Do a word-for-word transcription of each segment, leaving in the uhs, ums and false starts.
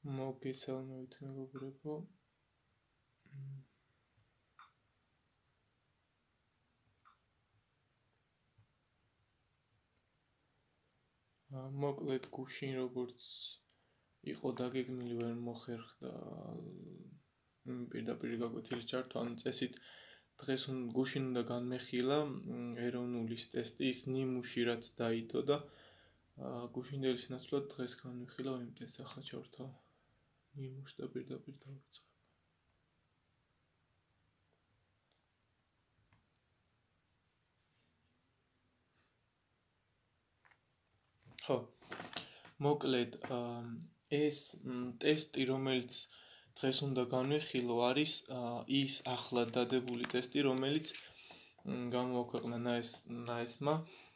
მოგესალმებით მეგობრებო. მოკლედ გუშინ როგორც იყო დაგეგმილი ვერ მოხერხდა პირდაპირ გაკვეთილის ჩართვა, ანუ წესით დღეს გუშინ უნდა განმეხილა ეროვნული ტესტი, ის ნიმუში რაც დაიდო და გუშინდელი სინაცვლად დღეს განვიხილა იმ ტესტს ახლა ჩავართავ ნიმუშს და პირდაპირ დავიწყებ. ხო, მოკლედ ეს ტესტი, რომელიც დღეს უნდა განვიხილო, არის ის ახლა დადებული ტესტი, რომელიც გამოაქვეყნა ნაესმა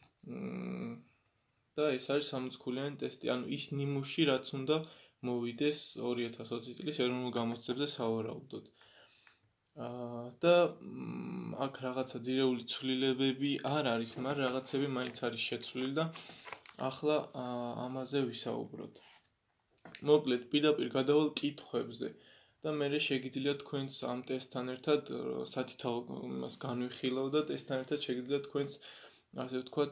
და ეს არის სამოცქულიანი ტესტი, ანუ ის ნიმუში, რაც უნდა მოვიდეს ორი ათას ოცი წლის ეროვნულ გამოცდებზე სავარაუდოდ. და აქ რაღაცა ძირეული ცვლილებები არ არის, მაგრამ რაღაცები მაინც არის შეცვლილი და ახლა ამაზე ვისაუბროთ. მოკლედ, პირდაპირ გადავალ კითხვებზე და მე შეგიძლიათ თქვენს ამ ტესტთან ერთად სათითაო იმას განვიხილავ და ტესტთან ერთად შეგიძლიათ თქვენს ასე ვთქვათ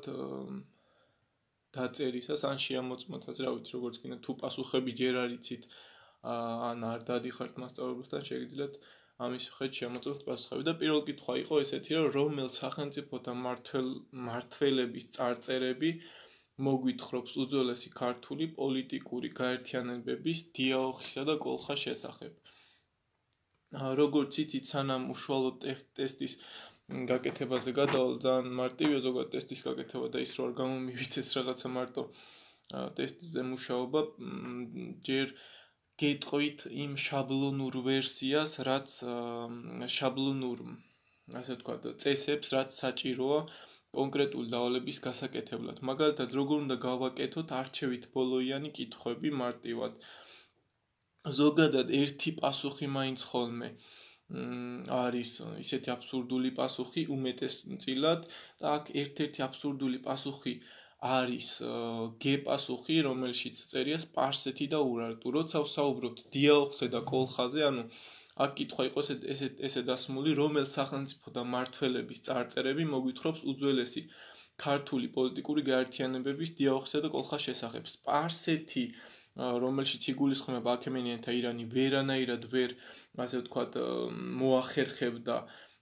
დაწერისას ან შეამოწმოთ, რა ვიცი, როგორც კიდე თუ პასუხები ჯერ არ იცით ან არ დადიხართ მასწავლებელთან, შეგიძლიათ ამის ხეთ შემოწმოთ პასუხები და პირველ კითხვა იყო ესეთი, რომ რომელ სახელმწიფოთა მმართველების წარწერები მოგვითხრობს უძველესი ქართული პოლიტიკური გაერთიანებების დიაოხისა და კოლხას შესახებ. Როგორც იცით, სანამ უშუალო ტესტის გაკეთებაზე გადავალ, ძალიან მარტივია ზოგადად ტესტის გაკეთება და ის რო არ გამომივიდეს რაღაცა მარტო ტესტზე მუშაობა, ჯერ გეტყვით იმ შაბლონურ ვერსიას, რაც შაბლონურ, ასე ვთქვათ, წესებს, რაც საჭიროა კონკრეტული დავალების გასაკეთებლად. მაგალითად, როგორ უნდა გავაკეთოთ არჩევით ბოლოიანი კითხვები მარტივად. ზოგადად ერთი პასუხი მაინც ხოლმე არის ისეთი აბსურდული პასუხი უმეტესწილად და აქ ერთ-ერთი აბსურდული პასუხი არის გე-პასუხი, რომელშიც წერია სპარსეთი და ურარტუ. როცა ვსაუბრობთ დიაოხზე და კოლხაზე, ანუ აქ კითხვა იყო ესე დასმული, რომელ სახელმწიფოთა მმართველების წარწერები მოგვითხრობს უძველესი ქართული პოლიტიკური გაერთიანებების დიაოხისა და კოლხას შესახებ. სპარსეთი, რომელშიც იგულისხმება აქემენიანთა ირანი, ვერანაირად ვერ, ასე ვთქვათ, მოახერხებდა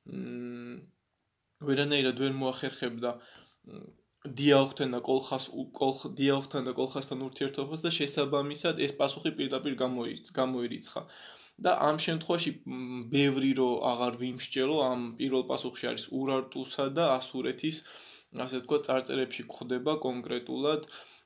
ვერანაირად ვერ მოახერხებდა დიაოხთან და კოლხას დიაოხთან და კოლხასთან ურთიერთობას და შესაბამისად ეს პასუხი პირდაპირ გამოირიცხა. და ამ შემთხვევაში ბევრი რო აღარ ვიმსჯელო, ამ პირველ პასუხში არის ურარტუსა და ასურეთის, ასე ვთქვათ, წარწერებში გვხვდება კონკრეტულად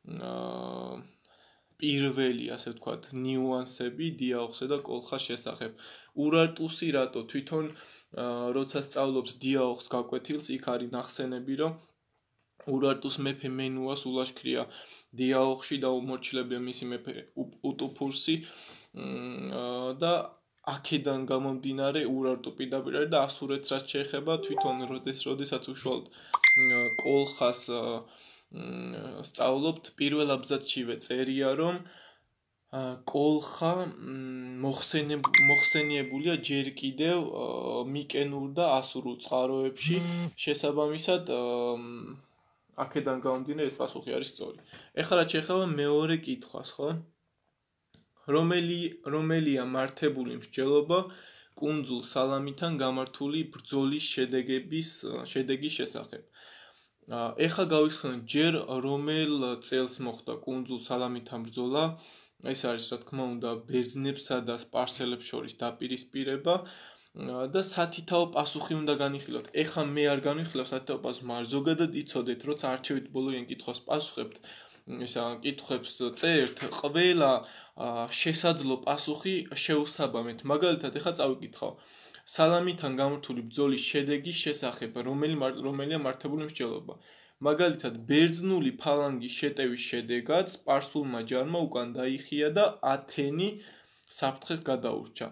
პირველი, ასე ვთქვათ, ნიუანსები დიაოხსა და კოლხას შესახებ. ურარტუსი რატო თვითონ როცა სწავლობთ დიაოხს გაკვეთილს, იქ არის ნახსენები, რომ ურარტუს მეფე მენუას ულაშქრია დიაოხში და უმორჩილებია მისი მეფე უტუფურსი და აქედან გამომდინარე ურარტუ პირდაპირ არის და ასურეთს რაც შეეხება თვითონ როდესაც უშუალოდ კოლხას სწავლობთ, პირველ აბზაცშივე წერია, რომ კოლხა მოხსენიებულია ჯერ კიდევ მიკენურ და ასურულ წყაროებში, შესაბამისად აქედან გამომდინარე ეს პასუხი არის სწორი. ეხლა რაც შეეხება მეორე კითხვას, ხო? რომელია მართებული მსჯელობა კუნძულ სალამითან გამართული ბრძოლის შედეგის შესახებ. ეხლა გავიხსენოთ ჯერ რომელ წელს მოხდა კუნძულ სალამითან ბრძოლა, ეს არის რა თქმა უნდა ბერძნებსა და სპარსელებს შორის დაპირისპირება და სათითაო პასუხი უნდა განიხილოთ. ეხლა მე არ განვიხილავ სათითაო პასუხს, მაგრამ ზოგადად იცოდეთ, როცა არჩევით ბოლოიან კითხვას პასუხებთ, ისა კითხვებს წერთ, ყველა შესაძლო პასუხი შეუსაბამეთ. მაგალითად, ეხლა წავიკითხავ. სალამითან გამართული ბრძოლის შედეგის შესახებ, რომელია მართებული მსჯელობა. მაგალითად, ბერძნული ფალანგის შეტევის შედეგად სპარსულმა ჯარმა უკან დაიხია და ათენი საფრთხეს გადაურჩა.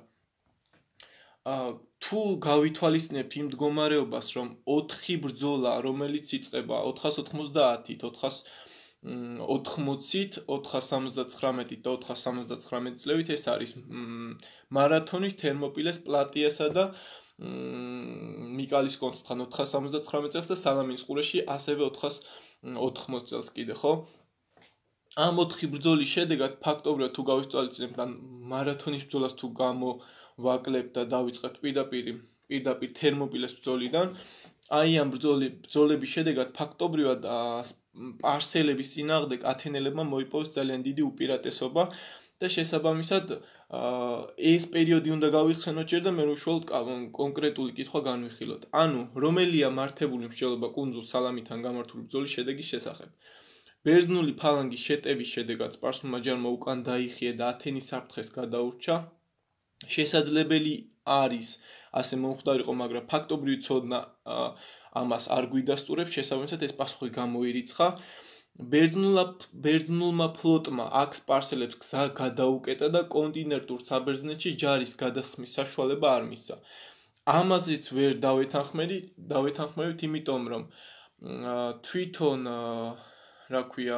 თუ გავითვალისწინებთ იმ მდგომარეობას, რომ ოთხი ბრძოლა, რომელიც იწყება ოთხას ოთხმოცდაათით, ოთხას ოთხმოცით, ოთხას სამოცდათხრამეტით და ოთხას სამოცდათხრამეტ წლებით ეს არის მარათონის, თერმოპილეს, პლატიასა და მიკალის კონცხთან ოთხას სამოცდათხრამეტ წელს და სალამინის ყურეში ასევე ოთხას ოთხმოც წელს კიდე, ხო? ამ ოთხი ბრძოლის შედეგად ფაქტობრივად თუ გავისწვალებთ ან მარათონის ბრძოლას თუ გამოვაკლებთ და დავიწყებთ პირდაპირ პირდაპირ თერმოპილეს ბრძოლიდან, აი ამ ბრძოლების შედეგად ფაქტობრივად სპარსელების წინააღმდეგ ათენელებმა მოიპოვეს ძალიან დიდი უპირატესობა და შესაბამისად ეს პერიოდი უნდა გავიხსენოთ ჯერ და მე უშუალოდ კონკრეტული კითხვა განვიხილოთ. ანუ რომელია მართებული მსჯელობა კუნძულ სალამიდან გამართული ბრძოლის შედეგის შესახებ. ბერძნული ფალანგის შეტევის შედეგად სპარსულმა ჯარმა უკან დაიხია და ათენის საფრთხეს გადაურჩა. შესაძლებელი არის ასე მომხდარიყო, მაგრამ ფაქტობრივი ცოდნა ამას არ გვიდასტურებს, შესაბამისად ეს პასუხი გამოირიცხა. ბერძნულმა ფლოტმა აქ სპარსელებს გზა გადაუკეტა და კონტინენტურ საბერძნეთში ჯარის გადასხმის საშუალება არ მისცა. ამაზეც ვერ დავეთანხმებით, დავეთანხმებით, იმიტომ რომ თვითონ რა ქვია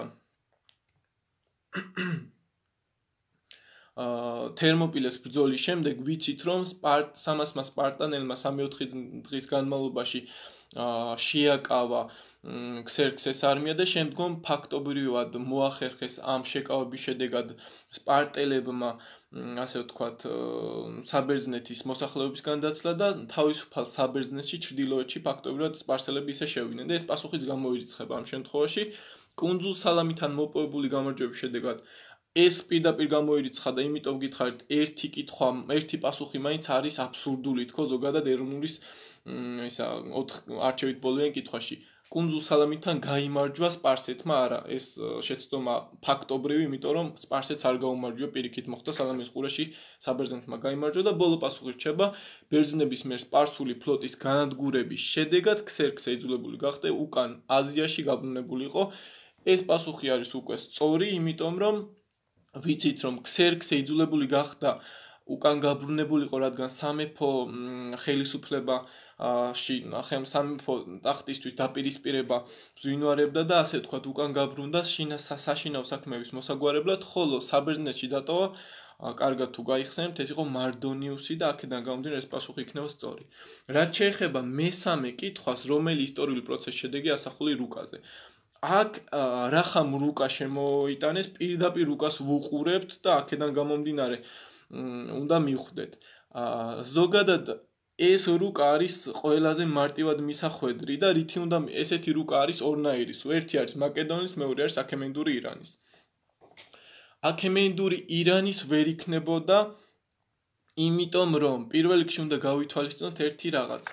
თერმოპილეს ბრძოლის შემდეგ ვიცით რომ სამასმა სპარტანელმა სამი-ოთხი დღის განმავლობაში შეაკავა ქსერქსეს არმია და შემდგომ ფაქტობრივად მოახერხეს ამ შეკავების შედეგად სპარტელებმა ასე ვთქვათ საბერძნეთის მოსახლეობისგან დაცლა და თავისუფალ საბერძნეთში ჩრდილოეთში ფაქტობრივად სპარსელები ისე შევიდნენ და ეს პასუხიც გამოირიცხება ამ შემთხვევაში კუნძულ სალამიდან მოპოვებული გამარჯვების შედეგად ეს პირდაპირ გამოირიცხა და იმიტომ გითხარით ერთი კითხვა, ერთი პასუხი მაინც არის აბსურდული თქო ზოგადად ეროვნულის ისა არჩევით ბოლოიან კითხვაში. კუნძულ სალამიდან გაიმარჯვა სპარსეთმა არა, ეს შეცდომა ფაქტობრივი, იმიტომ რომ სპარსეთს არ გაუმარჯვა, პირიქით მოხდა სალამის ყურეში საბერძნეთმა გაიმარჯვა და ბოლო პასუხი რჩება ბერძნების მიერ სპარსული ფლოტის განადგურების შედეგად ქსერქსე იძულებული გახდა უკან აზიაში გაბრუნებული იყო. ეს პასუხი არის უკვე სწორი, იმიტომ რომ ვიცით რომ ქსერქსე იძულებული გახდა უკან გაბრუნებულიყო, რადგან სამეფო ხელისუფლება სამეფო ტახტისთვის დაპირისპირება ბრძვინვარებდა და ასე ვთქვათ უკან გაბრუნდა საშინაო საქმეების მოსაგვარებლად, ხოლო საბერძნეთში დატოვა, კარგად თუ გაიხსენებთ, ეს იყო მარდონიუსი და აქედან გამომდინარე ეს პასუხი იქნება სწორი. რაც შეეხება მესამე კითხვას, რომელი ისტორიული პროცესის შედეგი ასახული რუკაზე. აქ რახამ რუკა შემოიტანეს, პირდაპირ რუკას ვუყურებთ და აქედან გამომდინარე უნდა მივხვდეთ. ზოგადად ეს რუკა არის ყველაზე მარტივად მისახვედრი და რითი უნდა ესეთი რუკა არის ორნაირი. ერთი არის მაკედონიის, მეორე არის აქემენიდური ირანის. აქემენიდური ირანის ვერ იქნებოდა, იმიტომ რომ პირველ რიგში უნდა გავითვალისწინოთ ერთი რაღაცა.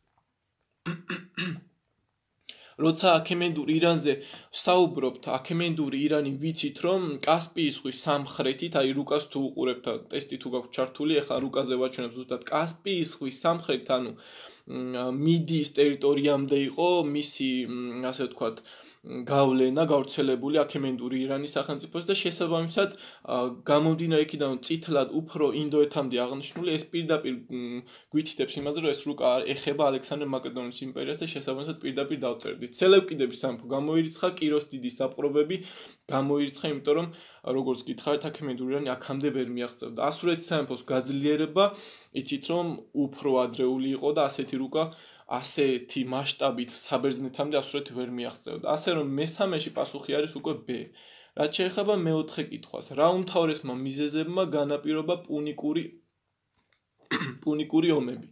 როცა აქემენიდურ ირანზე ვსაუბრობთ, აქემენიდური ირანი ვიცით რომ კასპიის ზღვის სამხრეთით, აი რუკას თუ უყურებთ, ტესტი თუ გაქვთ ჩართული, ახლა რუკაზე ვაჩვენებ ზუსტად კასპიის ზღვის სამხრეთით, ანუ მიდიის ტერიტორიამდე იყო მისი, ასე ვთქვათ, გავლენა გავრცელებული აქემენიდური ირანის სახელმწიფოს და შესაბამისად გამომდინარე იქიდან წითლად უფრო ინდოეთამდე აღნიშნული ეს პირდაპირ გვითითებს იმაზე რომ ეს რუკა ეხება ალექსანდრე მაკედონიის იმპერიას და შესაბამისად პირდაპირ დავწერდით. სელევკიდების სამეფო გამოირიცხა, კიროს დიდის დაპყრობები გამოირიცხა, იმიტომ რომ როგორც გითხარით აქემენიდური ირანი აქამდე ვერ მიაღწევდა. ასურეთის სამეფოს გაძლიერება იცით რომ უფრო ადრეული იყო და ასეთი რუკა ასეთი მასშტაბით საბერძნეთამდე ასურეთი ვერ მიაღწევდა. ასე რომ მესამეში პასუხი არის უკვე B. რაც შეეხება მეოთხე კითხვას, რა უმთავრესმა მიზეზებმა განაპირობა პუნიკური პუნიკური ომები.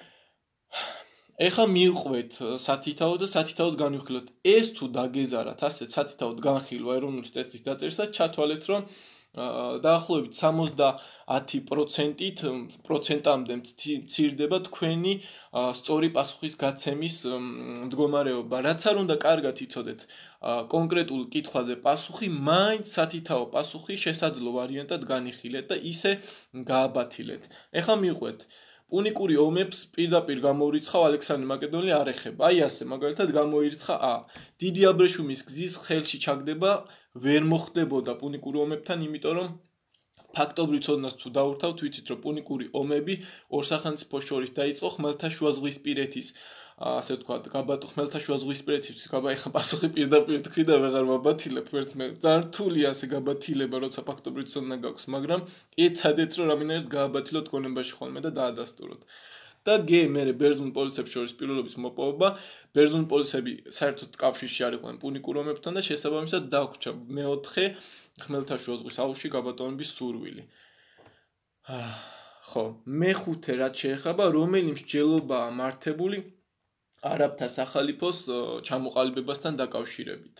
ეხლა მივყვეთ სათითაოდ და სათითაოდ განვიხილოთ. ეს თუ დაგეზარათ ასეთ სათითაოდ განხილვა ეროვნული ტესტის დაწერისას, ჩათვალეთ რომ დაახლოებით სამოცდაათი პროცენტით პროცენტამდე მცირდება თქვენი სწორი პასუხის გაცემის მდგომარეობა. რაც არ უნდა კარგად იცოდეთ კონკრეტულ კითხვაზე პასუხი, მაინც სათითაო პასუხი შესაძლო ვარიანტად განიხილეთ და ისე გააბათილეთ. ეხლა მივყვეთ პუნიკური ომებს პირდაპირ გამოირიცხა ალექსანდრე მაკედონელი არ ეხება. აი ასე მაგალითად გამოირიცხა A. დიდი აბრეშუმის გზის ხელში ჩაგდება ვერ მოხდებოდა პუნიკურ ომებთან, იმიტომ რომ ფაქტობრივ ცოდნას თუ დაურთავთ, ვიცით რომ პუნიკური ომები ორ სახელმწიფოს შორის დაიწყო ხმელთაშუაზღვისპირეთის ასე ვთქვათ, გაბატო ხმელთაშუა ზღვისპირეთის გაბა ეხა პასუხი პირდაპირ თქვი და ვეღარ ვაბათილებ ვერც მე. ძალიან რთულია ასე გაბათილება, როცა ფაქტობრივ ცოდნა გაქვს, მაგრამ ეცადეთ რომ რამინერად გააბათილოთ გონებაში ხოლმე და დაადასტუროთ. და გე მე ბერძნულ პოლიცებს შორის პირველობის მოპოვება, ბერძნული პოლიცები საერთოდ კავშირში არ იყვნენ პუნიკურ ომებთან და შესაბამისად დაგვრჩა მეოთხე ხმელთაშუა ზღვის აუზში გაბატონების სურვილი. ხო, მეხუთე რაც შეეხება, რომელი მსჯელობაა მართებული არაბთა სახალიფოს ჩამოყალიბებასთან დაკავშირებით.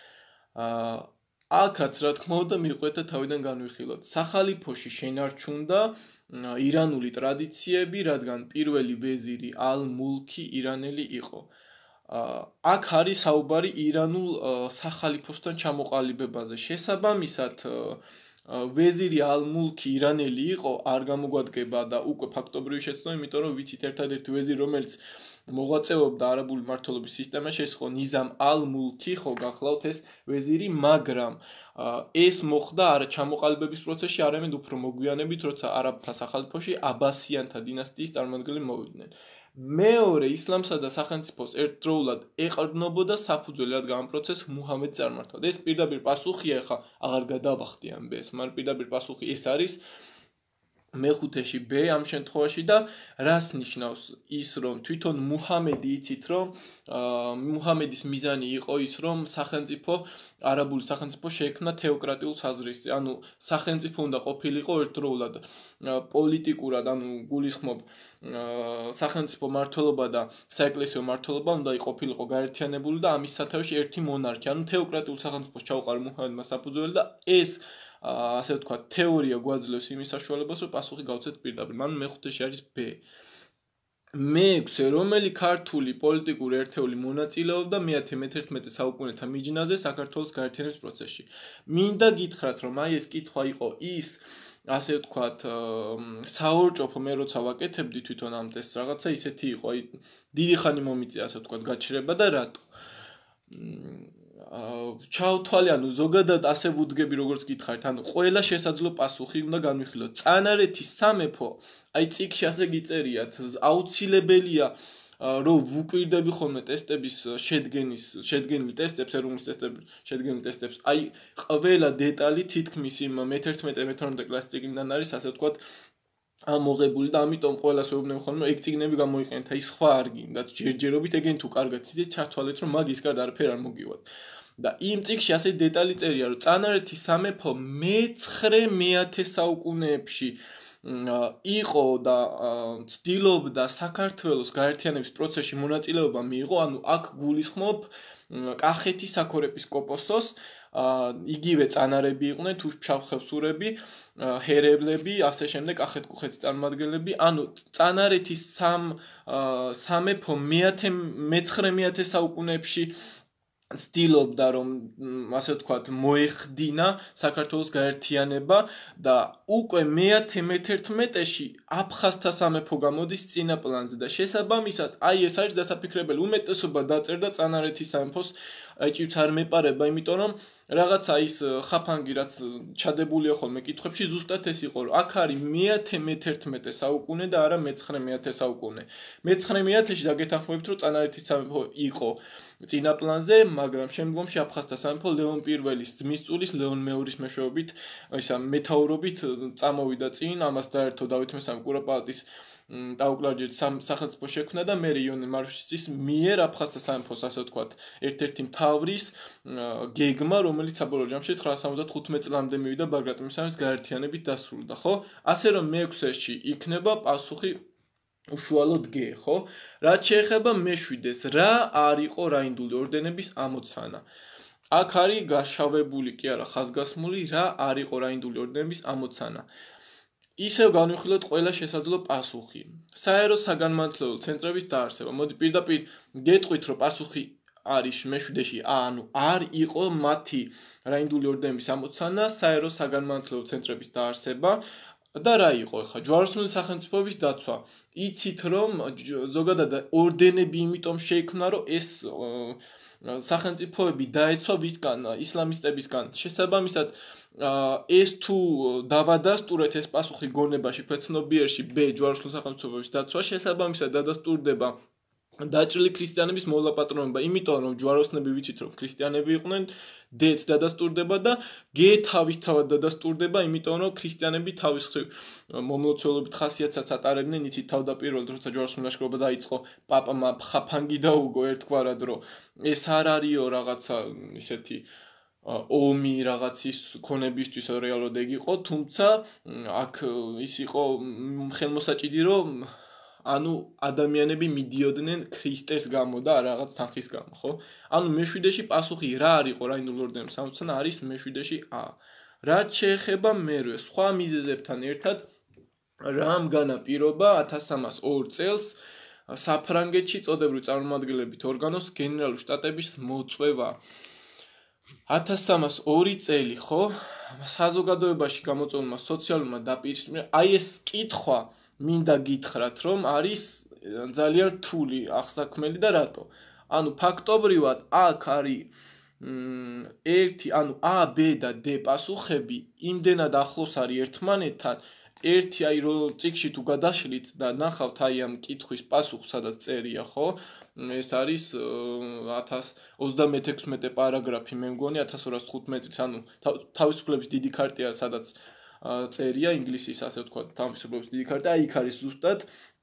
აქაც რა თქმა უნდა მიყვეთა თავიდან განვიხილოთ. სახალიფოში შენარჩუნდა ირანული ტრადიციები, რადგან პირველი ვეზირი ალ-მულქი ირანელი იყო. აქ არის საუბარი ირანულ სახალიფოსთან ჩამოყალიბებაზე. შესაბამისად ვეზირი ალ-მულქი ირანელი იყო, არ გამოგვადგება და უკვე ფაქტობრივი შეცდომა, იმიტომ რომ ვიცით ერთადერთი ვეზირი, რომელიც მოღვაწეობდა არაბული მმართველობის სისტემაში, ეს ხო ნიზამ ალ-მულქი ხო გახლავთ ეს ვეზირი, მაგრამ ეს მოხდა არა ჩამოყალიბების პროცესში, არამედ უფრო მოგვიანებით, როცა არაბთა სახალიფოში აბასიანთა დინასტიის წარმომადგენლები მოვიდნენ. მეორე ისლამსა და სახელმწიფოს ერთდროულად ეყრდნობოდა საფუძველი, რადგან ამ პროცესს მუჰამედი წარმართავდა. ეს პირდაპირ პასუხია, ხა აღარ გადავახდი ამბეს, მაგრამ პირდაპირ პასუხი ეს არის მეხუთეში ბ ამ შემთხვევაში და რას ნიშნავს ის, რომ თვითონ მუჰამედი იცით, რომ მუჰამედის მიზანი იყო ის, რომ სახელმწიფო არაბული სახელმწიფო შეექმნა თეოკრატიულ საზრისზე, ანუ სახელმწიფო უნდა ყოფილიყო ერთდროულად პოლიტიკურად, ანუ გულისხმობ სახელმწიფო მმართველობა და საეკლესიო მმართველობა უნდა ყოფილიყო გაერთიანებული და ამის სათავეში ერთი მონარქია, ანუ თეოკრატიულ სახელმწიფოს ჩაუყარა მუჰამედმა საფუძველი და ეს ასე ვთქვათ, თეორია გვაძლევს იმის საშუალებას, რომ პასუხი გავცეთ პირდაპირ. მან მეხუთეში არის ბ. მეექვსე, რომელი ქართული პოლიტიკური ერთეული მონაწილეობდა მეათე მეთერთმეტე საუკუნეთა მიჯნაზე საქართველოს გაერთიანების პროცესში. მინდა გითხრათ, რომ აი ეს კითხვა იყო ის, ასე ვთქვათ, საორჭოფო მე როცა ვაკეთებდი თვითონ ამ ტესტს რაღაცა ისეთი იყო, აი დიდი ხანი მომიწია, ასე ვთქვათ, გაჩერება და რატო? ჩავთვალე, ანუ ზოგადად ასე ვუდგები, როგორც გითხარით, ანუ ყველა შესაძლო პასუხი უნდა განვიხილოთ. წანარეთის სამეფო, აი წიგნში ასე გიწერიათ, აუცილებელია რომ ვუკვირდები ხოლმე ტესტების შედგენის, შედგენილ ტესტებს, ეროვნულ ტესტებს, შედგენილ ტესტებს. აი ყველა დეტალი თითქმის იმ მეთერთმეტე მეთორმეტე კლასის წიგნიდან არის, ასე ვთქვათ, ამოღებული და ამიტომ ყველას ვეუბნები ხოლმე, რომ ეგ წიგნები გამოიყენეთ, აი სხვა არ გინდათ, ჯერჯერობით ეგენ თუ კარგად ცდით, ჩათვალეთ, რომ მაგის გარდა არაფერი არ მოგივათ. და იმ წიგნში ასე დეტალი წერია, რომ წანარეთის სამეფო მეცხრე მეათე საუკუნეებში იყო და ცდილობდა საქართველოს გაერთიანების პროცესში მონაწილეობა მიიღო, ანუ აქ გულისხმობ კახეთის საქორეპისკოპოსოს, იგივე წანარები იყვნენ, თუშფშავხევსურები, ჰერებლები, ასე შემდეგ კახეთ-კუხეთის წარმომადგენლები, ანუ წანარეთის სამ სამეფო მეათე მეცხრე მეათე საუკუნეებში ცდილობდა რომ ასე ვთქვათ მოეხდინა საქართველოს გაერთიანება და უკვე მეათე მეთერთმეტეში აფხაზთა სამეფო გამოდის წინა პლანზე და შესაბამისად აი ეს არის დასაფიქრებელი უმეტესობა დაწერდა წანარეთის სამეფოს ეჭვიც არ მეპარება იმიტომ რომ რაღაცა ის ხაფანგი რაც ჩადებულია ხოლმე კითხვებში ზუსტად ეს იყო რომ აქ არის მეათე მეთერთმეტე საუკუნე და არა მეცხრე მეათე საუკუნე მეცხრე მეათეში დაგეთანხმებით რომ წანარეთის სამეფო იყო წინა პლანზე მაგრამ შემდგომში აფხაზთა სამეფო ლეონ პირველის ძმისწულის ლეონ მეორის მეშვეობით ისა მეთაურობით წამოვიდა წინ ამას დაერთო დავით მესამე კურაპალატის დაუკლარჯეთ სახელმწიფო შექმნა და მე იონე მარშუსის მიერ აფხაზთა სამეფოს ასე ვთქვათ ერთ-ერთი მთავრის გეგმა რომელიც საბოლოო ჯამში ცხრაას ორმოცდახუთმეტ წლამდე მივიდა ბაგრატ მესამის გაერთიანებით დასრულდა ხო ასე რომ მეექვსეში იქნება პასუხი უშუალოდ გე, ხო? რაც შეეხება მეშვიდეს, რა არ იყო რაინდული ორდენების ამოცანა. აქ არის გაშავებული კი არა ხაზგასმული, რა არ იყო რაინდული ორდენების ამოცანა. ისევ განვიხილოთ ყველა შესაძლო პასუხი. საერო საგანმანათლებლო ცენტრების დაარსება. მოდი პირდაპირ გეტყვით, რომ პასუხი არის მეშვიდეში, ანუ არ იყო მათი რაინდული ორდენების ამოცანა, საერო საგანმანათლებლო ცენტრების დაარსება. და რა იყო ხა ჯვაროსნული სახელმწიფოების დაცვა. იცით რომ ზოგადად ორდენები იმიტომ შეიქმნა რომ ეს სახელმწიფოები დაეცვა ვისგან ისლამისტებისგან. შესაბამისად ეს თუ დავადასტურეთ ეს პასუხი გონებაში ფეცნობიერში ბ ჯვაროსნული სახელმწიფოების დაცვა შესაბამისად დადასტურდება დაჭრილი ქრისტიანების მოლაპატრონება, იმიტომ რომ ჯვაროსნები ვიცით რომ ქრისტიანები იყვნენ, დეც დადასტურდება და გი თავისთავად დადასტურდება, იმიტომ რომ ქრისტიანები თავის მხრივ მომლოცველობით ხასიათსაც ატარებდნენ, იცით თავდაპირველად როცა ჯვაროსნული ლაშქრობა დაიწყო, პაპმა ხაფანგი დაუგო ერთგვარად რომ ეს არ არისო რაღაცა ისეთი ომი რაღაცის ქონებისთვის რეალურად ეგ იყო, თუმცა აქ ის იყო ხელმოსაჭიდი რომ ანუ ადამიანები მიდიოდნენ ქრისტეს გამო და რაღაც თანხის გამო, ხო? ანუ მეშვიდეში პასუხი რა არისო რაინდულ ორდენებს სამოცანა არის მეშვიდეში ა. რაც შეეხება მერვე სხვა მიზეზებთან ერთად რამ განაპირობა ათას სამას ორ წელს საფრანგეთში წოდებრივი წარმომადგენლებით ორგანოს გენერალური შტატების მოწვევა. ათას სამას ორი წელი, ხო? საზოგადოებაში გამოწვეულმა სოციალურმა დაპირისპირებამ აი ეს კითხვა მინდა გითხრათ, რომ არის ძალიან რთული აღსაქმელი და რატო? ანუ ფაქტობრივად აქ არის ერთი, ანუ A, B და D პასუხები იმდენად ახლოს არის ერთმანეთთან, ერთი აი რომ წიგნში თუ გადაშლით და ნახავთ აი ამ კითხვის პასუხს, სადაც წერია, ხო? ეს არის ათას ოცდამექვსმეტე პარაგრაფი, მე მგონი ათას ორას თხუთმეტი წლის, ანუ თავისუფლების დიდი ქარტია, სადაც წერია ინგლისის ასე ვთქვათ, თავისუფლების დიდი ქარტა, აი იქ არის ზუსტად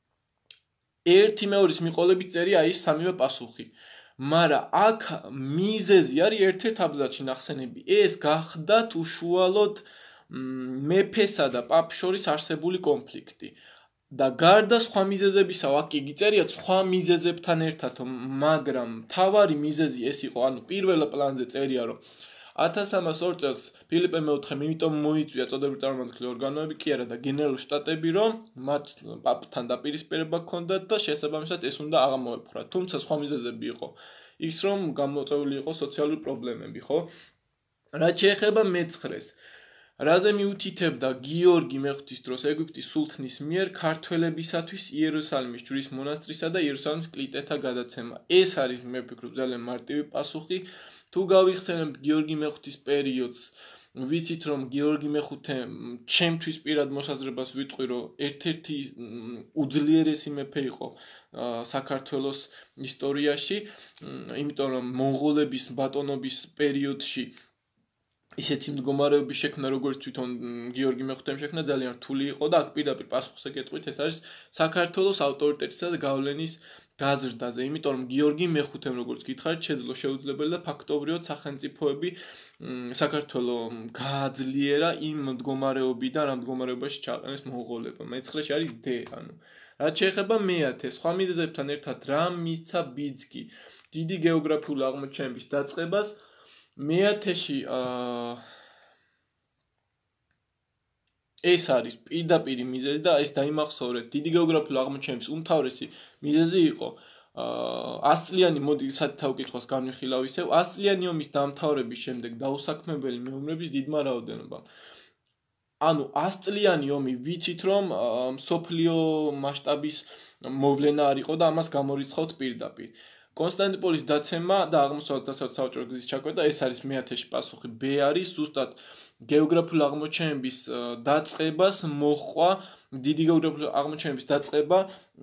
ერთი მეორის მიყოლებით წერია აი ეს სამივე პასუხი. მაგრამ აქ მიზეზი არის ერთ-ერთ აბზაცში ნახსენები. ეს გახდათ უშუალოდ მეფესა და პაპს შორის არსებული კონფლიქტი. და გარდა სხვა მიზეზებისა, აქ იგი წერია სხვა მიზეზებთან ერთად, მაგრამ მთავარი მიზეზი ეს იყო, ანუ პირველ პლანზე წერია, რომ ათას სამას ორ წელს ფილიპე მეოთხემ იმიტომ მოიწვია წოდებრივი წარმომადგენელი ორგანოები, კი არა და გენერალური შტატები, რომ მათ პაპთან დაპირისპირება ჰქონდათ და შესაბამისად ეს უნდა აღმოეფხვრათ. თუმცა სხვა მიზეზები იყო ის, რომ გამოწვეული იყო სოციალური პრობლემები, ხო? რაც შეეხება მეცხრეს, რაზე მიუთითებდა გიორგი მეხუთის დროს ეგვიპტის სულთნის მიერ ქართველებისათვის იერუსალიმის ჯვრის მონასტრისა და იერუსალიმის კლიტეთა გადაცემა. ეს არის მე ვფიქრობ ძალიან მარტივი პასუხი. თუ გავიხსენებთ გიორგი მეხუთის პერიოდს, ვიცით რომ გიორგი მეხუთე ჩემთვის პირად მოსაზრებას ვიტყვი, რომ ერთ-ერთი უძლიერესი მეფე იყო საქართველოს ისტორიაში, იმიტომ რომ მონღოლების ბატონობის პერიოდში ისეთი მდგომარეობის შექმნა, როგორც თვითონ გიორგი მეხუთემ შექმნა, ძალიან რთული იყო და აქ პირდაპირ პასუხს ეკეთხვით, ეს არის საქართველოს ავტორიტეტისა და გავლენის გაზრდაზე, იმიტომ რომ გიორგი მეხუთემ როგორც გითხარით, შეძლო შეუძლებელი და ფაქტობრივად სახელმწიფოები საქართველოს გააძლიერა იმ მდგომარეობიდან, რა მდგომარეობაში ჩააყენეს მონღოლებმა. მეცხრეში არის D, ანუ რაც შეეხება მეათე, სხვა მიზეზებთან ერთად რა მიცა ბიძგი დიდი გეოგრაფიული აღმოჩენების დაწყებას, მეათეში ეს არის პირდაპირ მიზეზი და ეს დაიმახსოვრეთ, დიდი გეოგრაფიული აღმოჩენების უმთავრესი მიზეზი იყო ასწლიანი, მოდი სათავე კითხვას განვიხილავ ისევ, ასწლიანი ომის დამთავრების შემდეგ დაუსაქმებელი მეომრების დიდმა რაოდენობამ. ანუ ასწლიანი ომი ვიცით რომ მსოფლიო მასშტაბის მოვლენა არ იყო და ამას გამორიცხავთ პირდაპირ. კონსტანტინოპოლის დაცემა და აღმოსავლეთ დასავლეთ საოჭრო გზის ჩაკვეთა, ეს არის მეათეში პასუხი. B არის ზუსტად გეოგრაფიული აღმოჩენების დაწყებას მოჰყვა, დიდი გეოგრაფიული აღმოჩენების დაწყება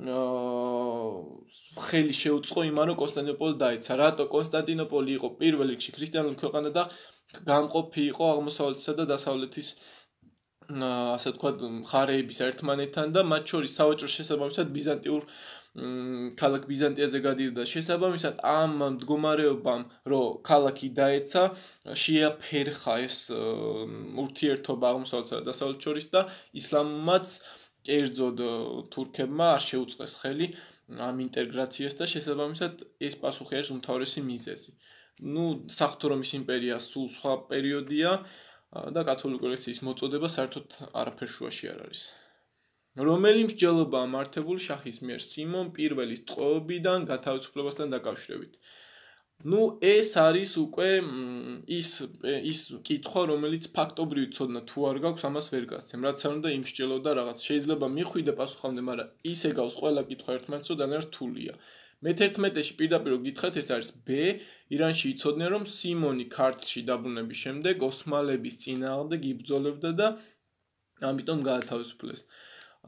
ხელი შეუწყო იმან, რომ კონსტანტინოპოლი დაეცა. რატო კონსტანტინოპოლი იყო პირველ რიგში ქრისტიანული ქვეყანა და გამყოფი იყო აღმოსავლეთისა და დასავლეთის ასე ვთქვათ მხარეების ერთმანეთთან და მათ შორის სავაჭრო შესაბამისად ბიზანტიურ ქალაქ ბიზანტიაზე გადიდოდა. შესაბამისად ამ მდგომარეობამ, რომ ქალაქი დაეცა, შეაფერხა ეს ურთიერთობა აღმოსავლეთსა და დასავლეთ შორის და ისლამმაც კერძოდ თურქებმა არ შეუწყეს ხელი ამ ინტეგრაციას და შესაბამისად ეს პასუხი არის უმთავრესი მიზეზი. ნუ საღვთო რომის იმპერია სულ სხვა პერიოდია და კათოლიკური ეკლესიის მოწოდება საერთოდ არაფერ შუაში არ არის. რომელი მსჯელობაა მართებული შაჰის მიერ სიმონ პირველის ტყვეობიდან გათავისუფლებასთან დაკავშირებით. ნუ ეს არის უკვე ის ის კითხვა, რომელიც ფაქტობრივი ცოდნა თუ არ გაქვს, ამას ვერ გასცემ. რაც არ უნდა იმსჯელოდა რაღაც. შეიძლება მიხვიდე პასუხამდე, მაგრამ ისე გავს ყველა კითხვა ერთმანეთს, რომ ძალიან რთულია. მეთერთმეტეში პირდაპირ გითხრათ, ეს არის B. ირანში იცოდნენ, რომ სიმონი ქართლში დაბრუნების შემდეგ ოსმალების წინააღმდეგ იბრძოლებდა და ამიტომ გაათავისუფლეს.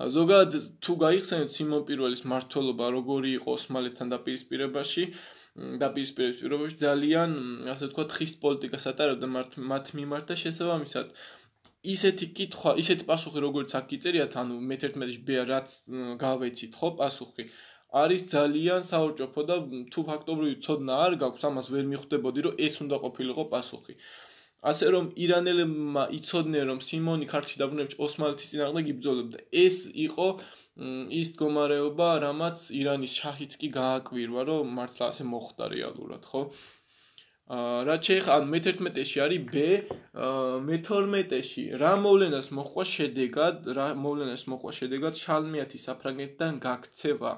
ზოგადად თუ გაიხსენებთ სიმონ პირველის მმართველობა როგორი იყო ოსმალეთთან დაპირისპირებაში დაპირისპირების პირობებში ძალიან ასე ვთქვათ ხის პოლიტიკას ატარებდა მათ მიმართ და შესაბამისად ისეთი კითხვა, ისეთი პასუხი როგორც აქ იწერიათ, ანუ მეთერთმეტეში ბ რაც გავეცით ხო პასუხი არის ძალიან საოჭოფო და თუ ფაქტობრივი ცოდნა არ გაქვს, ამას ვერ მიხვდებოდი, რომ ეს უნდა ყოფილიყო პასუხი. ასე რომ ირანელებმა იცოდნენ, რომ სიმონი ქართლში დაბრუნებაში ოსმალეთის წინააღმდეგ იბრძოლებდა. ეს იყო ის მდგომარეობა, რამაც ირანის შაჰიც კი გააკვირვა, რომ მართლა ასე მოხდა რეალურად, ხო? რაც შეეხება ან მეთერთმეტეში არის ბ, მეთორმეტეში რა მოვლენას მოჰყვა შედეგად, რა მოვლენას მოჰყვა შედეგად შალმიანის საფრანგეთიდან გაქცევა.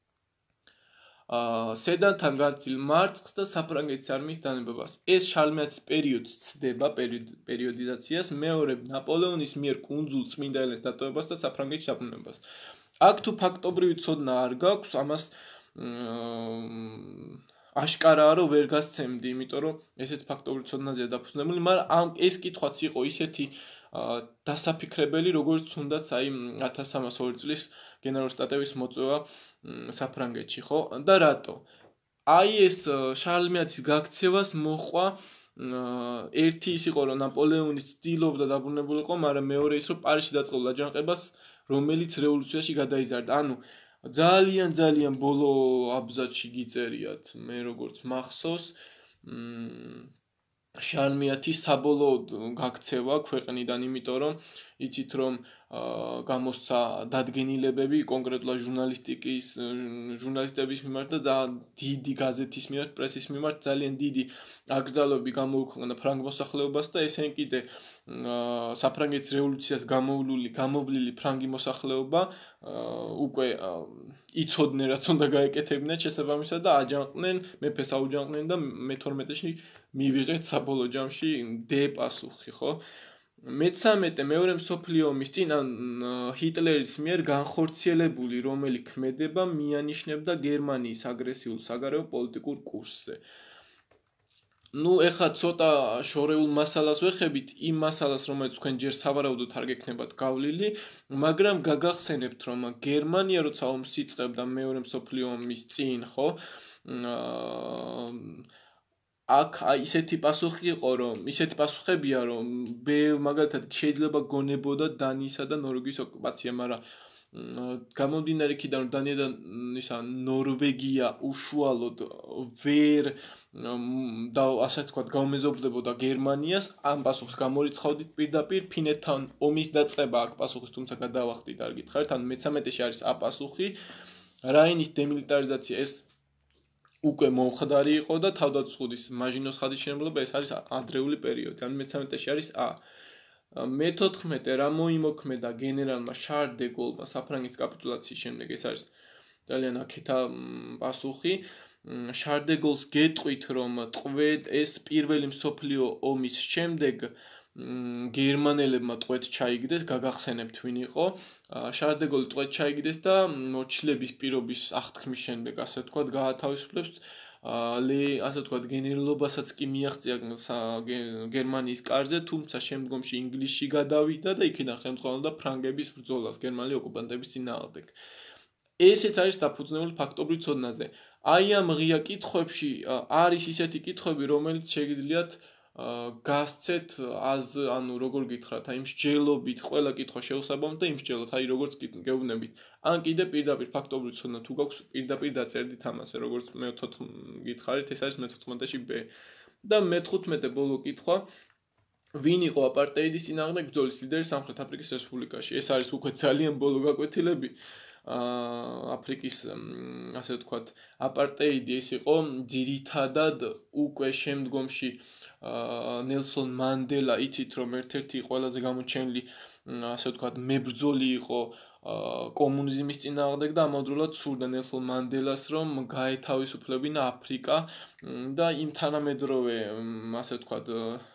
სედანთან განცდილ მარცხს და საფრანგეთის არმიის დანებებას. ეს შალმიანის პერიოდს ცდება პერიოდიზაციას, მეორე ნაპოლეონის მიერ კუნძულ წმინდა ელენეს დატოვებას და საფრანგეთში დაბრუნებას. აქ თუ ფაქტობრივი ცოდნა არ გაქვს, ამას აშკარაა რომ ვერ გასცემდი, იმიტომ რომ ესეთ ფაქტობრივ ცოდნაზეა დაფუძნებული, მაგრამ ეს კითხვაც იყო ისეთი დასაფიქრებელი, როგორც თუნდაც აი ათას სამას ორი წლის გენერალური შტატების მოწვევა საფრანგეთში, ხო? და რატო? აი ეს შალმიანის გაქცევას მოჰყვა ერთი ის იყო რომ ნაპოლეონი ცდილობდა დაბრუნებულიყო, მაგრამ მეორე ის რომ პარიზში დაწყებულ აჯანყებას, რომელიც რევოლუციაში გადაიზარდა. ანუ ძალიან ძალიან ბოლო აბზაცში გიწერიათ მე როგორც მახსოვს შალმიანის საბოლოოდ გაქცევა ქვეყნიდან, იმიტომ რომ იცით რომ გამოსცა დადგენილებები კონკრეტულად ჟურნალისტიკის ჟურნალისტების მიმართ და დიდი გაზეთის მიმართ, პრესის მიმართ ძალიან დიდი აკრძალვები გამოუქვეყნა ფრანგ მოსახლეობას და ესენი კიდე საფრანგეთის რევოლუციას გამოვლული გამოვლილი ფრანგი მოსახლეობა უკვე იცოდნენ რაც უნდა გაეკეთებინათ შესაბამისად და აჯანყდნენ, მეფეს აუჯანყდნენ და მეთორმეტეში მივიღეთ საბოლოო ჯამში დ პასუხი, ხო? მეთორმეტე მეორე მსოფლიო ომის წინ ჰიტლერის მიერ განხორციელებული რომელი ქმედება მიანიშნებდა გერმანიის აგრესიულ საგარეო პოლიტიკურ კურსზე. ნუ ეხლა ცოტა შორეულ მასალას ვეხებით, იმ მასალას, რომელიც თქვენ ჯერ სავარაუდოდ არ გექნებათ გავლილი, მაგრამ გაგახსენებთ, რომ გერმანია როცა ომს იწყებდა მეორე მსოფლიო ომის წინ, ხო? აქ ისეთი პასუხი იყო, რომ ისეთი პასუხებია, რომ მაგალითად შეიძლება გონებოდა დანიისა და ნორვეგიის ოკუპაცია, მაგრამ გამომდინარე იქიდან, რომ დანია და ისა ნორვეგია უშუალოდ ვერ და ასე ვთქვათ, გაუმეზობლებოდა გერმანიას, ამ პასუხს გამორიცხავდით პირდაპირ ფინეთთან ომის დაწყება აქ პასუხის, თუმცა გადავახდით, არ გითხარით, ან მეთორმეტეში არის ა პასუხი, რაინის დემილიტარიზაცია ეს უკვე მომხდარი იყო და თავდაცვის მაჟინოს ხადის შენებლობა ეს არის ადრეული პერიოდი. ან მეთორმეტეში არის ა. მეთოთხმეტე რა მოიმოქმედა გენერალმა შარლ დე გოლმა საფრანგეთის კაპიტულაციის შემდეგ, ეს არის ძალიან აქეთა პასუხი. შარლ დე გოლს გეტყვით, რომ ტყვედ ეს პირველი მსოფლიო ომის შემდეგ გერმანელებმა ტყვედ ჩაიგდეს, გაგახსენებთ ვინ იყო. შარლ დე გოლი ტყვედ ჩაიგდეს და მოჩილების პირობის აღთქმის შემდეგ, ასე ვთქვათ, გაათავისუფლებს ასე ვთქვათ, გენერლობასაც კი მიაღწია გერმანიის კარზე, თუმცა შემდგომში ინგლისში გადავიდა და იქიდან ხელმძღვანელობდა ფრანგების ბრძოლას გერმანელი ოკუპანტების წინააღმდეგ. ესეც არის დაფუძნებული ფაქტობრივ ცოდნაზე. აი ამ ღია კითხვებში არის ისეთი კითხვები, რომელიც შეგიძლიათ გასცეთ აზ, ანუ როგორ გითხრათ, აი მსჯელობით ყველა კითხვა შეუსაბამოთ და იმ მსჯელოთ, აი როგორც გეუბნებით. ან კიდე პირდაპირ ფაქტობრივი ცოდნა თუ გაქვს, პირდაპირ დაწერდით ამასე, როგორც მე გითხარით, ეს არის მეთოთხმეტეში ბ. და მეთოთხმეტე ბოლო კითხვა, ვინ იყო აპარტეიდის წინააღმდეგ ბრძოლის ლიდერი სამხრეთ აფრიკის რესპუბლიკაში? ეს არის უკვე ძალიან ბოლო გაკვეთილები. აფრიკის ასე ვთქვათ, აპარტეიდი ეს იყო ძირითადად უკვე შემდგომში ნელსონ მანდელა, იცით რომ ერთ-ერთი ყველაზე გამოჩენილი ასე ვთქვათ, მებრძოლი იყო კომუნიზმის წინააღმდეგ და ამავდროულად სურდა ნელსონ მანდელას რომ გაეთავისუფლებინა აფრიკა და იმ თანამედროვე ასე ვთქვათ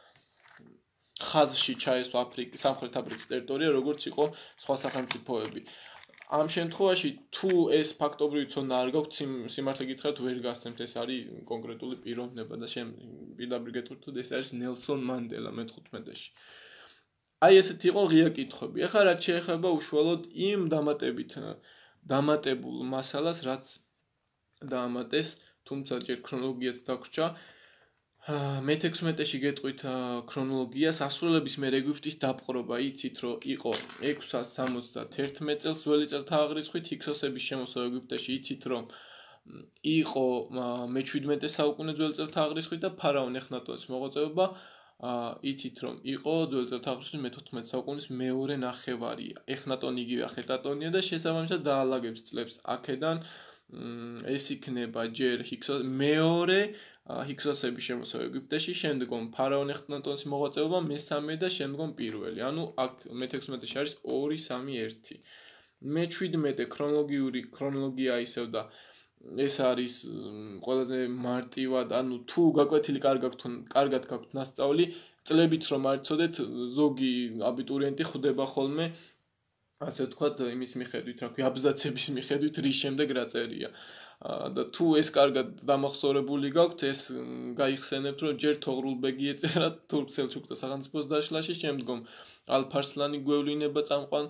ხაზში ჩაესვა აფრიკის სამხრეთ აფრიკის ტერიტორია, როგორც იყო სხვა სახელმწიფოები. ამ შემთხვევაში თუ ეს ფაქტობრივი ცოდნა არ გაქვთ, სიმართლე გითხრათ, ვერ გასცემთ, ეს არის კონკრეტული პიროვნება და შენ პირდაპირ გეტყვით, ეს არის ნელსონ მანდელა მეთოთხმეტეში. აი ესეთი იყო ღია კითხვები. ეხლა რაც შეეხება უშუალოდ იმ დამატებით დამატებულ მასალას, რაც დაამატეს, თუმცა ჯერ ქრონოლოგიაც დაგვრჩა. მეთექვსმეტეში გეტყვით ქრონოლოგიას, ასრულების მერე ეგვიპტის დაპყრობა, იცით რომ იყო ექვსას სამოცდათერთმეტ წელს ძველი წელთაღრიცხვით, ჰიქსოსების შემოსვა ეგვიპტეში, იცით რომ იყო მეჩვიდმეტე საუკუნე ძველი წელთაღრიცხვით და ფარაონ ეხნატონის მოღვაწეობა, იცით რომ იყო ძველი წელთაღრიცხვის მეთოთხმეტე საუკუნის მეორე ნახევარი. ეხნატონი იგივე ახეტატონია და შესაბამისად დაალაგებს წლებს აქედან. ეს იქნება ჯერ ჰიქსოს მეორე ჰიქსოსების შემოსვა ეგვიპტეში, შემდგომ ფარაონ ეხნატონის მოღვაწეობა, მესამე და შემდგომ პირველი. ანუ აქ მეთექვსმეტეში არის ორი სამი ერთი. მეჩვიდმეტე ქრონოლოგიური ქრონოლოგია ისევ და ეს არის ყველაზე მარტივად, ანუ თუ გაკვეთილი კარგად კარგად გაქვთ ნასწავლი, წლებიც რომ არ იცოდეთ, ზოგი აბიტურიენტი ხვდება ხოლმე, ასე ვთქვათ, იმის მიხედვით, რა ქვია, აბზაცების მიხედვით, რის შემდეგ რა წერია. და თუ ეს კარგად დამახსოვრებული გაქვთ, ეს გაიხსენებთ, რომ ჯერ თოღრულბეგი ეწერა თურქ სელჩუკთა სახელმწიფოს დაშლაში, შემდგომ ალფარსლანი გვევლინება წამყვან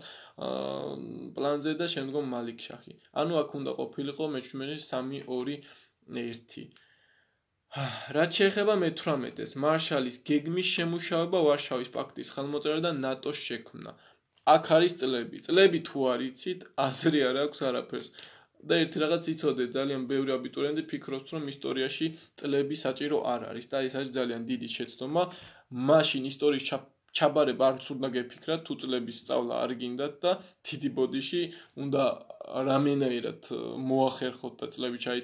პლანზე და შემდგომ მალიქ-შაჰი. ანუ აქ უნდა ყოფილიყო მეჩვიდმეტეში სამი ორი ერთი. რაც შეეხება მეთვრამეტეს, მარშალის გეგმის შემუშავება, ვარშავის პაქტის ხელმოწერა და ნატოს შექმნა. აქ არის წლები. წლები თუ არ იცით, აზრი არ აქვს არაფერს. და ერთი რაღაც იცოდეთ, ძალიან ბევრი აბიტურიენტი ფიქრობს, რომ ისტორიაში წლები საჭირო არ არის და ეს არის ძალიან დიდი შეცდომა. მაშინ ისტორიის ჩაბარება არც უნდა გეფიქრათ, თუ წლების სწავლა არ გინდათ და დიდი ბოდიში უნდა რამენაირად მოახერხოთ და წლები ჩაი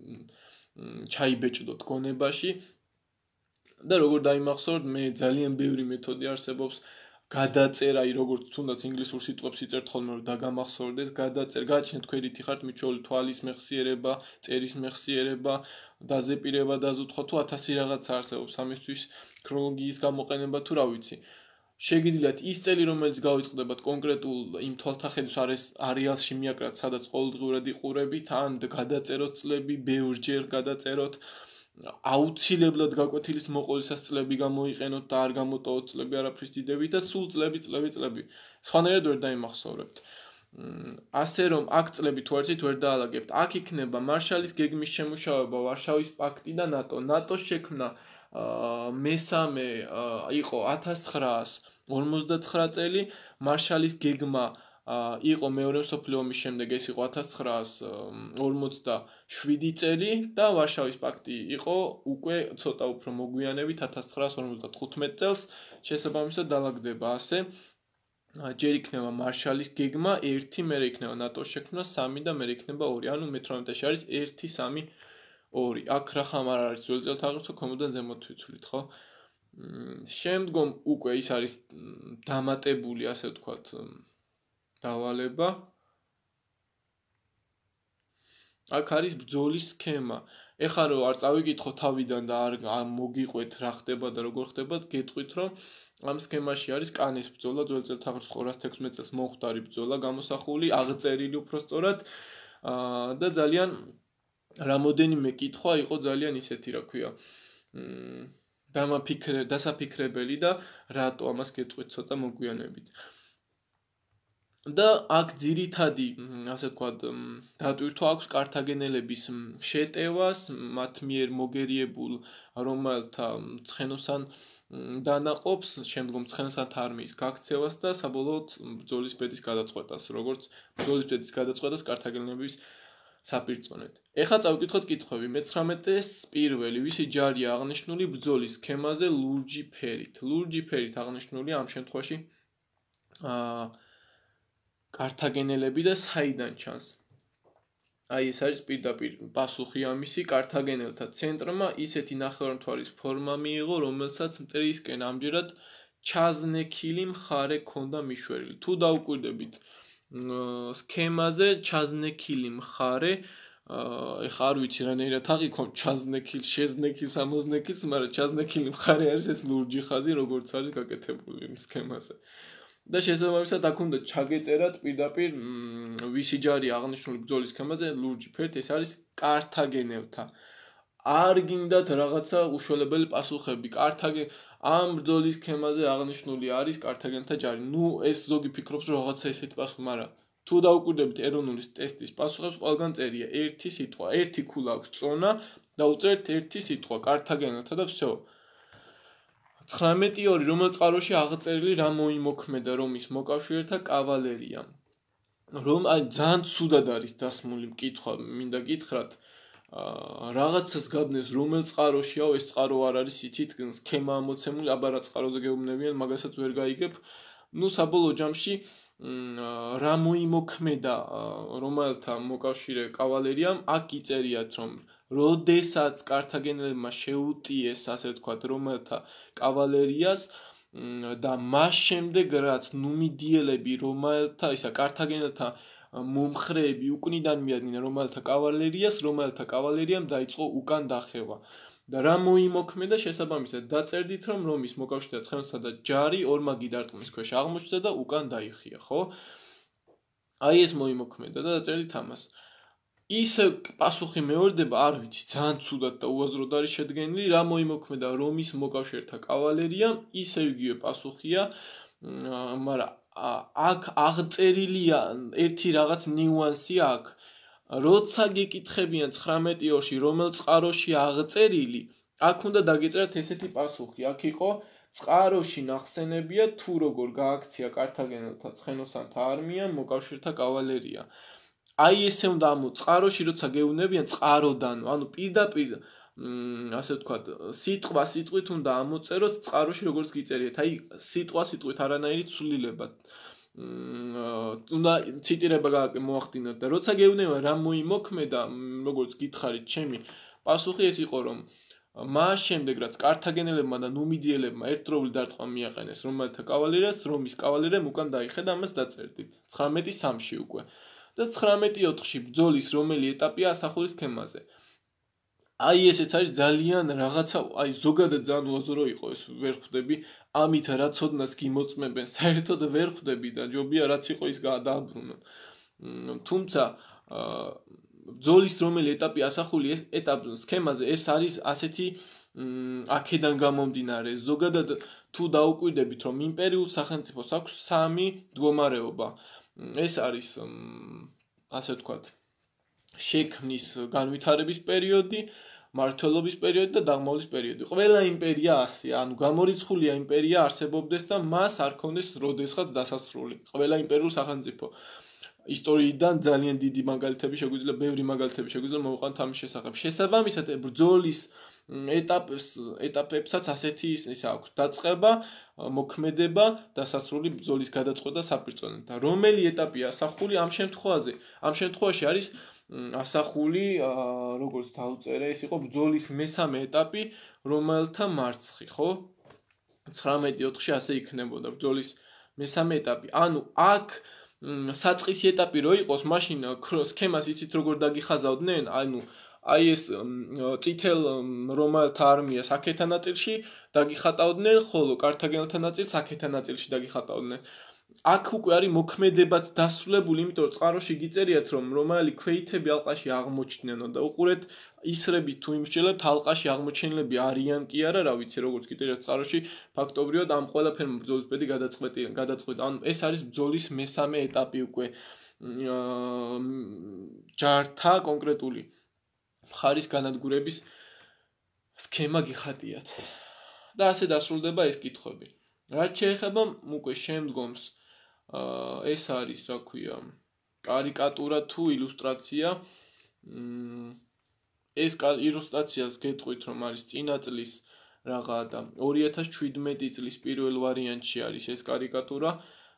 ჩაიბეჭდოთ გონებაში. და როგორ დაიმახსოვრდ, მე ძალიან ბევრი მეთოდი არსებობს. გადაწერა, როგორც თუნდაც ინგლისურ სიტყვებს იწერთ ხოლმე, რომ დაგამახსოვრდეთ, გადაწერ, გააჩნიათ ქვერითი ხართ მიჩვეული თვალის მეხსიერება, წერის მეხსიერება, დაზეპირება, დაზუთხვა, თუ ათასი რაღაცა არსებობს ამისთვის ქრონოლოგიის გამოყენება თუ რა ვიცი. შეგიძლიათ ის წელი, რომელიც გავიწყდებათ კონკრეტულ იმ თვალთახედვის არეალში მიაკრათ, სადაც ყოველდღიურად იყურებით, ან გადაწეროთ წლები, ბევრჯერ გადაწეროთ. აუცილებლად გაკვეთილის მოყოლისას წლები გამოიყენოთ და არ გამოტოვოთ წლები არაფრის დიდებით და სულ წლები, წლები, წლები. სხვანაირად ვერ დაიმახსოვრებთ. ასე რომ აქ წლები თუ არცით ვერ დაალაგებთ. აქ იქნება მარშალის გეგმის შემუშავება, ვარშავის პაქტი და ნატო. ნატოს შექმნა მესამე იყო ათას ცხრაას ორმოცდაცხრა წელი, მარშალის გეგმა იყო მეორე მსოფლიო ომის შემდეგ, ეს იყო ათას ცხრაას ორმოცდაშვიდი წელი და ვარშავის პაქტი იყო უკვე ცოტა უფრო მოგვიანებით ათას ცხრაას ორმოცდათხუთმეტ წელს, შესაბამისად დაალაგდება ასე. ჯერ იქნება მარშალის გეგმა ერთი, მერე იქნება ნატოს შექმნა სამი და მერე იქნება ორი. ანუ მეთვრამეტეში არის ერთი სამი ორი. აქ რახამ არ არის ძველი წელთაღრიცხვი, ქვემოდან ზემოთ ვიცვლით, ხო? შემდგომ უკვე ის არის დამატებული, ასე ვთქვათ, დავალება. აქ არის ბრძოლის სქემა. ეხლა რომ არ წავიკითხო თავიდან და არ მოგიყვეთ რა ხდება და როგორ ხდება, გეტყვით რომ ამ სქემაში არის კანის ბრძოლა, ძველი წელთაღრიცხვის ორას თექვსმეტ წელს მომხდარი ბრძოლა გამოსახული, აღწერილი უბრალოდ და ძალიან რამოდენიმე კითხვა იყო ძალიან ისეთი, რა ქვია, დამაფიქრე, დასაფიქრებელი და რატო ამას გეტყვით ცოტა მოგვიანებით. და აქ ძირითადი, ასე ვთქვათ, დატვირთვა აქვს კართაგენელების შეტევას, მათ მიერ მოგერიებულ რომელთა ცხენოსან დანაყოფს, შემდგომ ცხენოსანთა არმიის გაქცევას და საბოლოოდ ბრძოლის ბედის გადაწყვეტას, როგორც ბრძოლის ბედის გადაწყვეტას კართაგენელების საპირწონედ. ეხლა წავიკითხოთ კითხვები. მეცხრამეტეს პირველი, ვისი ჯარია აღნიშნული ბრძოლის სქემაზე ლურჯი ფერით. ლურჯი ფერით აღნიშნული ამ შემთხვევაში აა კართაგენელები და საიდან ჩანს? აი ეს არის პირდაპირ პასუხი ამისი. კართაგენელთა ცენტრმა ისეთი ნახევარმთვარის ფორმა მიიღო, რომელსაც მტრისკენ ამჯერად ჩაზნექილი მხარე ჰქონდა მიშვერილი. თუ დაუკვირდებით სქემაზე, ჩაზნექილი მხარე, ეხლა არ ვიცი რანაირად აღიქონ ჩაზნექილ, შეზნექილს, ამოზნექილს, მაგრამ ჩაზნექილი მხარე არის ეს ლურჯი ხაზი, როგორც არის გაკეთებული სქემაზე. და შესაბამისად აქ უნდა ჩაგეწერათ პირდაპირ ვისი ჯარია აღნიშნული ბრძოლის სქემაზე ლურჯი ფერით, ეს არის კართაგენელთა. არ გინდათ რაღაცა უშველებელი პასუხები. კართაგენ ამ ბრძოლის სქემაზე აღნიშნული არის კართაგენთა ჯარი. ნუ ეს ზოგი ფიქრობს რომ რაღაცა ესეთი პასუხი, მაგრამ თუ დაუკვირდებით ეროვნული ტესტის პასუხებს, ყველგან წერია ერთი სიტყვა, ერთი ქულა აქვს წონა და უწერთ ერთი სიტყვა კართაგენელთა და всё. ცხრამეტი ორი რომელ წყაროში აღწერილი რა მოიმოქმედა რომის მოკავშირეთა კავალერიამ. რომ აი ძალიან ცუდად არის დასმული მკითხვა, მინდა გითხრათ. რაღაცას გაბნეს რომელ წყაროშიაო, ეს წყარო არ არის იცით, სქემაა მოცემული, აბა რა წყაროზე გეუბნებიან, მაგასაც ვერ გაიგებ. ნუ საბოლოო ჯამში რა მოიმოქმედა რომელთა მოკავშირე კავალერიამ, აქ იწერიათ რომ როდესაც კართაგენელებმა შეუტიეს, ასე ვთქვათ, რომელთა კავალერიას და მას შემდეგ რაც ნუმიდიელები რომელთა, ისა კართაგენელთა მომხრეები უკნიდან მიადგნენ რომელთა კავალერიას, რომელთა კავალერიამ დაიწყო უკან დახევა. და რა მოიმოქმედა შესაბამისად დაწერდით რომ რომის მოკავშირეთა ცხენოსთა და ჯარი ორმაგი დარტყმის ქვეშ აღმოჩნდა და უკან დაიხია, ხო? აი ეს მოიმოქმედა და დაწერდით ამას. ისე პასუხი მეორდება, არ ვიცი, ძალიან ცუდად და უაზროდ არის შედგენილი, რა მოიმოქმედა რომის მოკავშირეთა კავალერიამ, ისე იგივე პასუხია, მაგრამ აქ აღწერილია ერთი რაღაც ნიუანსი აქ. როცა გეკითხებიან ცხრამეტი ორში რომელ წყაროში აღწერილი, აქ უნდა დაგეწერათ ესეთი პასუხი. აქ იყო წყაროში ნახსენებია თუ როგორ გააქცია კართაგენელთა ცხენოსანთა არმიამ მოკავშირეთა კავალერია. აი ესე უნდა ამო წყაროში როცა გეუბნებიან წყაროდან, ანუ პირდაპირ ასე ვთქვათ, სიტყვა სიტყვით უნდა ამოწეროთ წყაროში როგორც გიწერიათ. აი სიტყვა სიტყვით არანაირი ცვლილება. უნდა ციტირება მოახდინოთ და როცა გეუბნებიან რა მოიმოქმედა, როგორც გითხარით, ჩემი პასუხი ეს იყო რომ მას შემდეგ რაც კართაგენელებმა და ნუმიდიელებმა ერთდროული დარტყმა მიაყენეს რომელთა კავალერიას, რომის კავალერიამ უკან დაიხედა, ამას დაწერდით. ცხრამეტი სამში უკვე. და ცხრამეტი ოთხში ბრძოლის რომელი ეტაპია ასახული სქემაზე. აი ესეც არის ძალიან რაღაცა, აი ზოგადად ძალიან უაზრო იყო ეს, ვერ ხვდები, ამით რა ცოდნას გიმოწმებენ, საერთოდ ვერ ხვდები და ჯობია რაც იყო ის დააბრუნონ. თუმცა ბრძოლის რომელი ეტაპი ასახული ეს ეტაპ სქემაზე, ეს არის ასეთი აქედან გამომდინარე, ზოგადად თუ დაუკვირდებით რომ იმპერიულ სახელმწიფოს აქვს სამი მდგომარეობა. ეს არის ასე ვთქვათ, შექმნის განვითარების პერიოდი, მმართველობის პერიოდი და დაღმავლის პერიოდი. ყველა იმპერია ასეა, ანუ გამორიცხულია იმპერია არსებობდეს და მას არ ქონდეს როდესღაც დასასრული. ყველა იმპერიულ სახელმწიფო. ისტორიიდან ძალიან დიდი მაგალითები შეგვიძლია, ბევრი მაგალითები შეგვიძლია მოვიყვანოთ ამის შესახებ. შესაბამისად, ბრძოლის ეტაპებს ეტაპებსაც ასეთი ის აქვს დაწყება, მოქმედება, დასასრული ბრძოლის გადაწყვეტა საპირწონედ. და რომელი ეტაპია ასახული ამ შემთხვევაზე? ამ შემთხვევაში არის ასახული, როგორც დავწერე, ეს იყო ბრძოლის მესამე ეტაპი, რომელთა მარცხი, ხო? ცხრამეტი ოთხში ასე იქნებოდა ბრძოლის მესამე ეტაპი. ანუ აქ საწყისი ეტაპი რო იყოს, მაშინ სქემას იცით როგორ დაგიხაზავდნენ, ანუ აი ეს წითელ რომაელთა არმიას აქეთა ნაწილში დაგიხატავდნენ, ხოლო კართაგენელთა ნაწილს აქეთა ნაწილში დაგიხატავდნენ. აქ უკვე არის მოქმედებაც დასრულებული, იმიტომ რომ წყაროში გიწერიათ რომ რომაელი ქვეითები ალყაში აღმოჩნდნენ და უყურეთ ისრებით თუ იმსჯელებთ ალყაში აღმოჩენილები არიან კი არა, რა ვიცი, როგორც გიწერიათ წყაროში, ფაქტობრივად ამ ყველაფერმა ბრძოლის ბედი გადაწყვეტი გადაწყვეტა. ანუ ეს არის ბრძოლის მესამე ეტაპი უკვე ჯართა კონკრეტული მხარის განადგურების სქემა გიხატიათ. და ასე დასრულდება ეს კითხვები. რაც შეეხება უკვე შემდგომს, ეს არის, რა ქვია, კარიკატურა თუ ილუსტრაცია. ეს ილუსტრაციას გეტყვით, რომ არის წინა წლის რაღა და ორი ათას შვიდმეტი წლის პირველ ვარიანტში არის ეს კარიკატურა.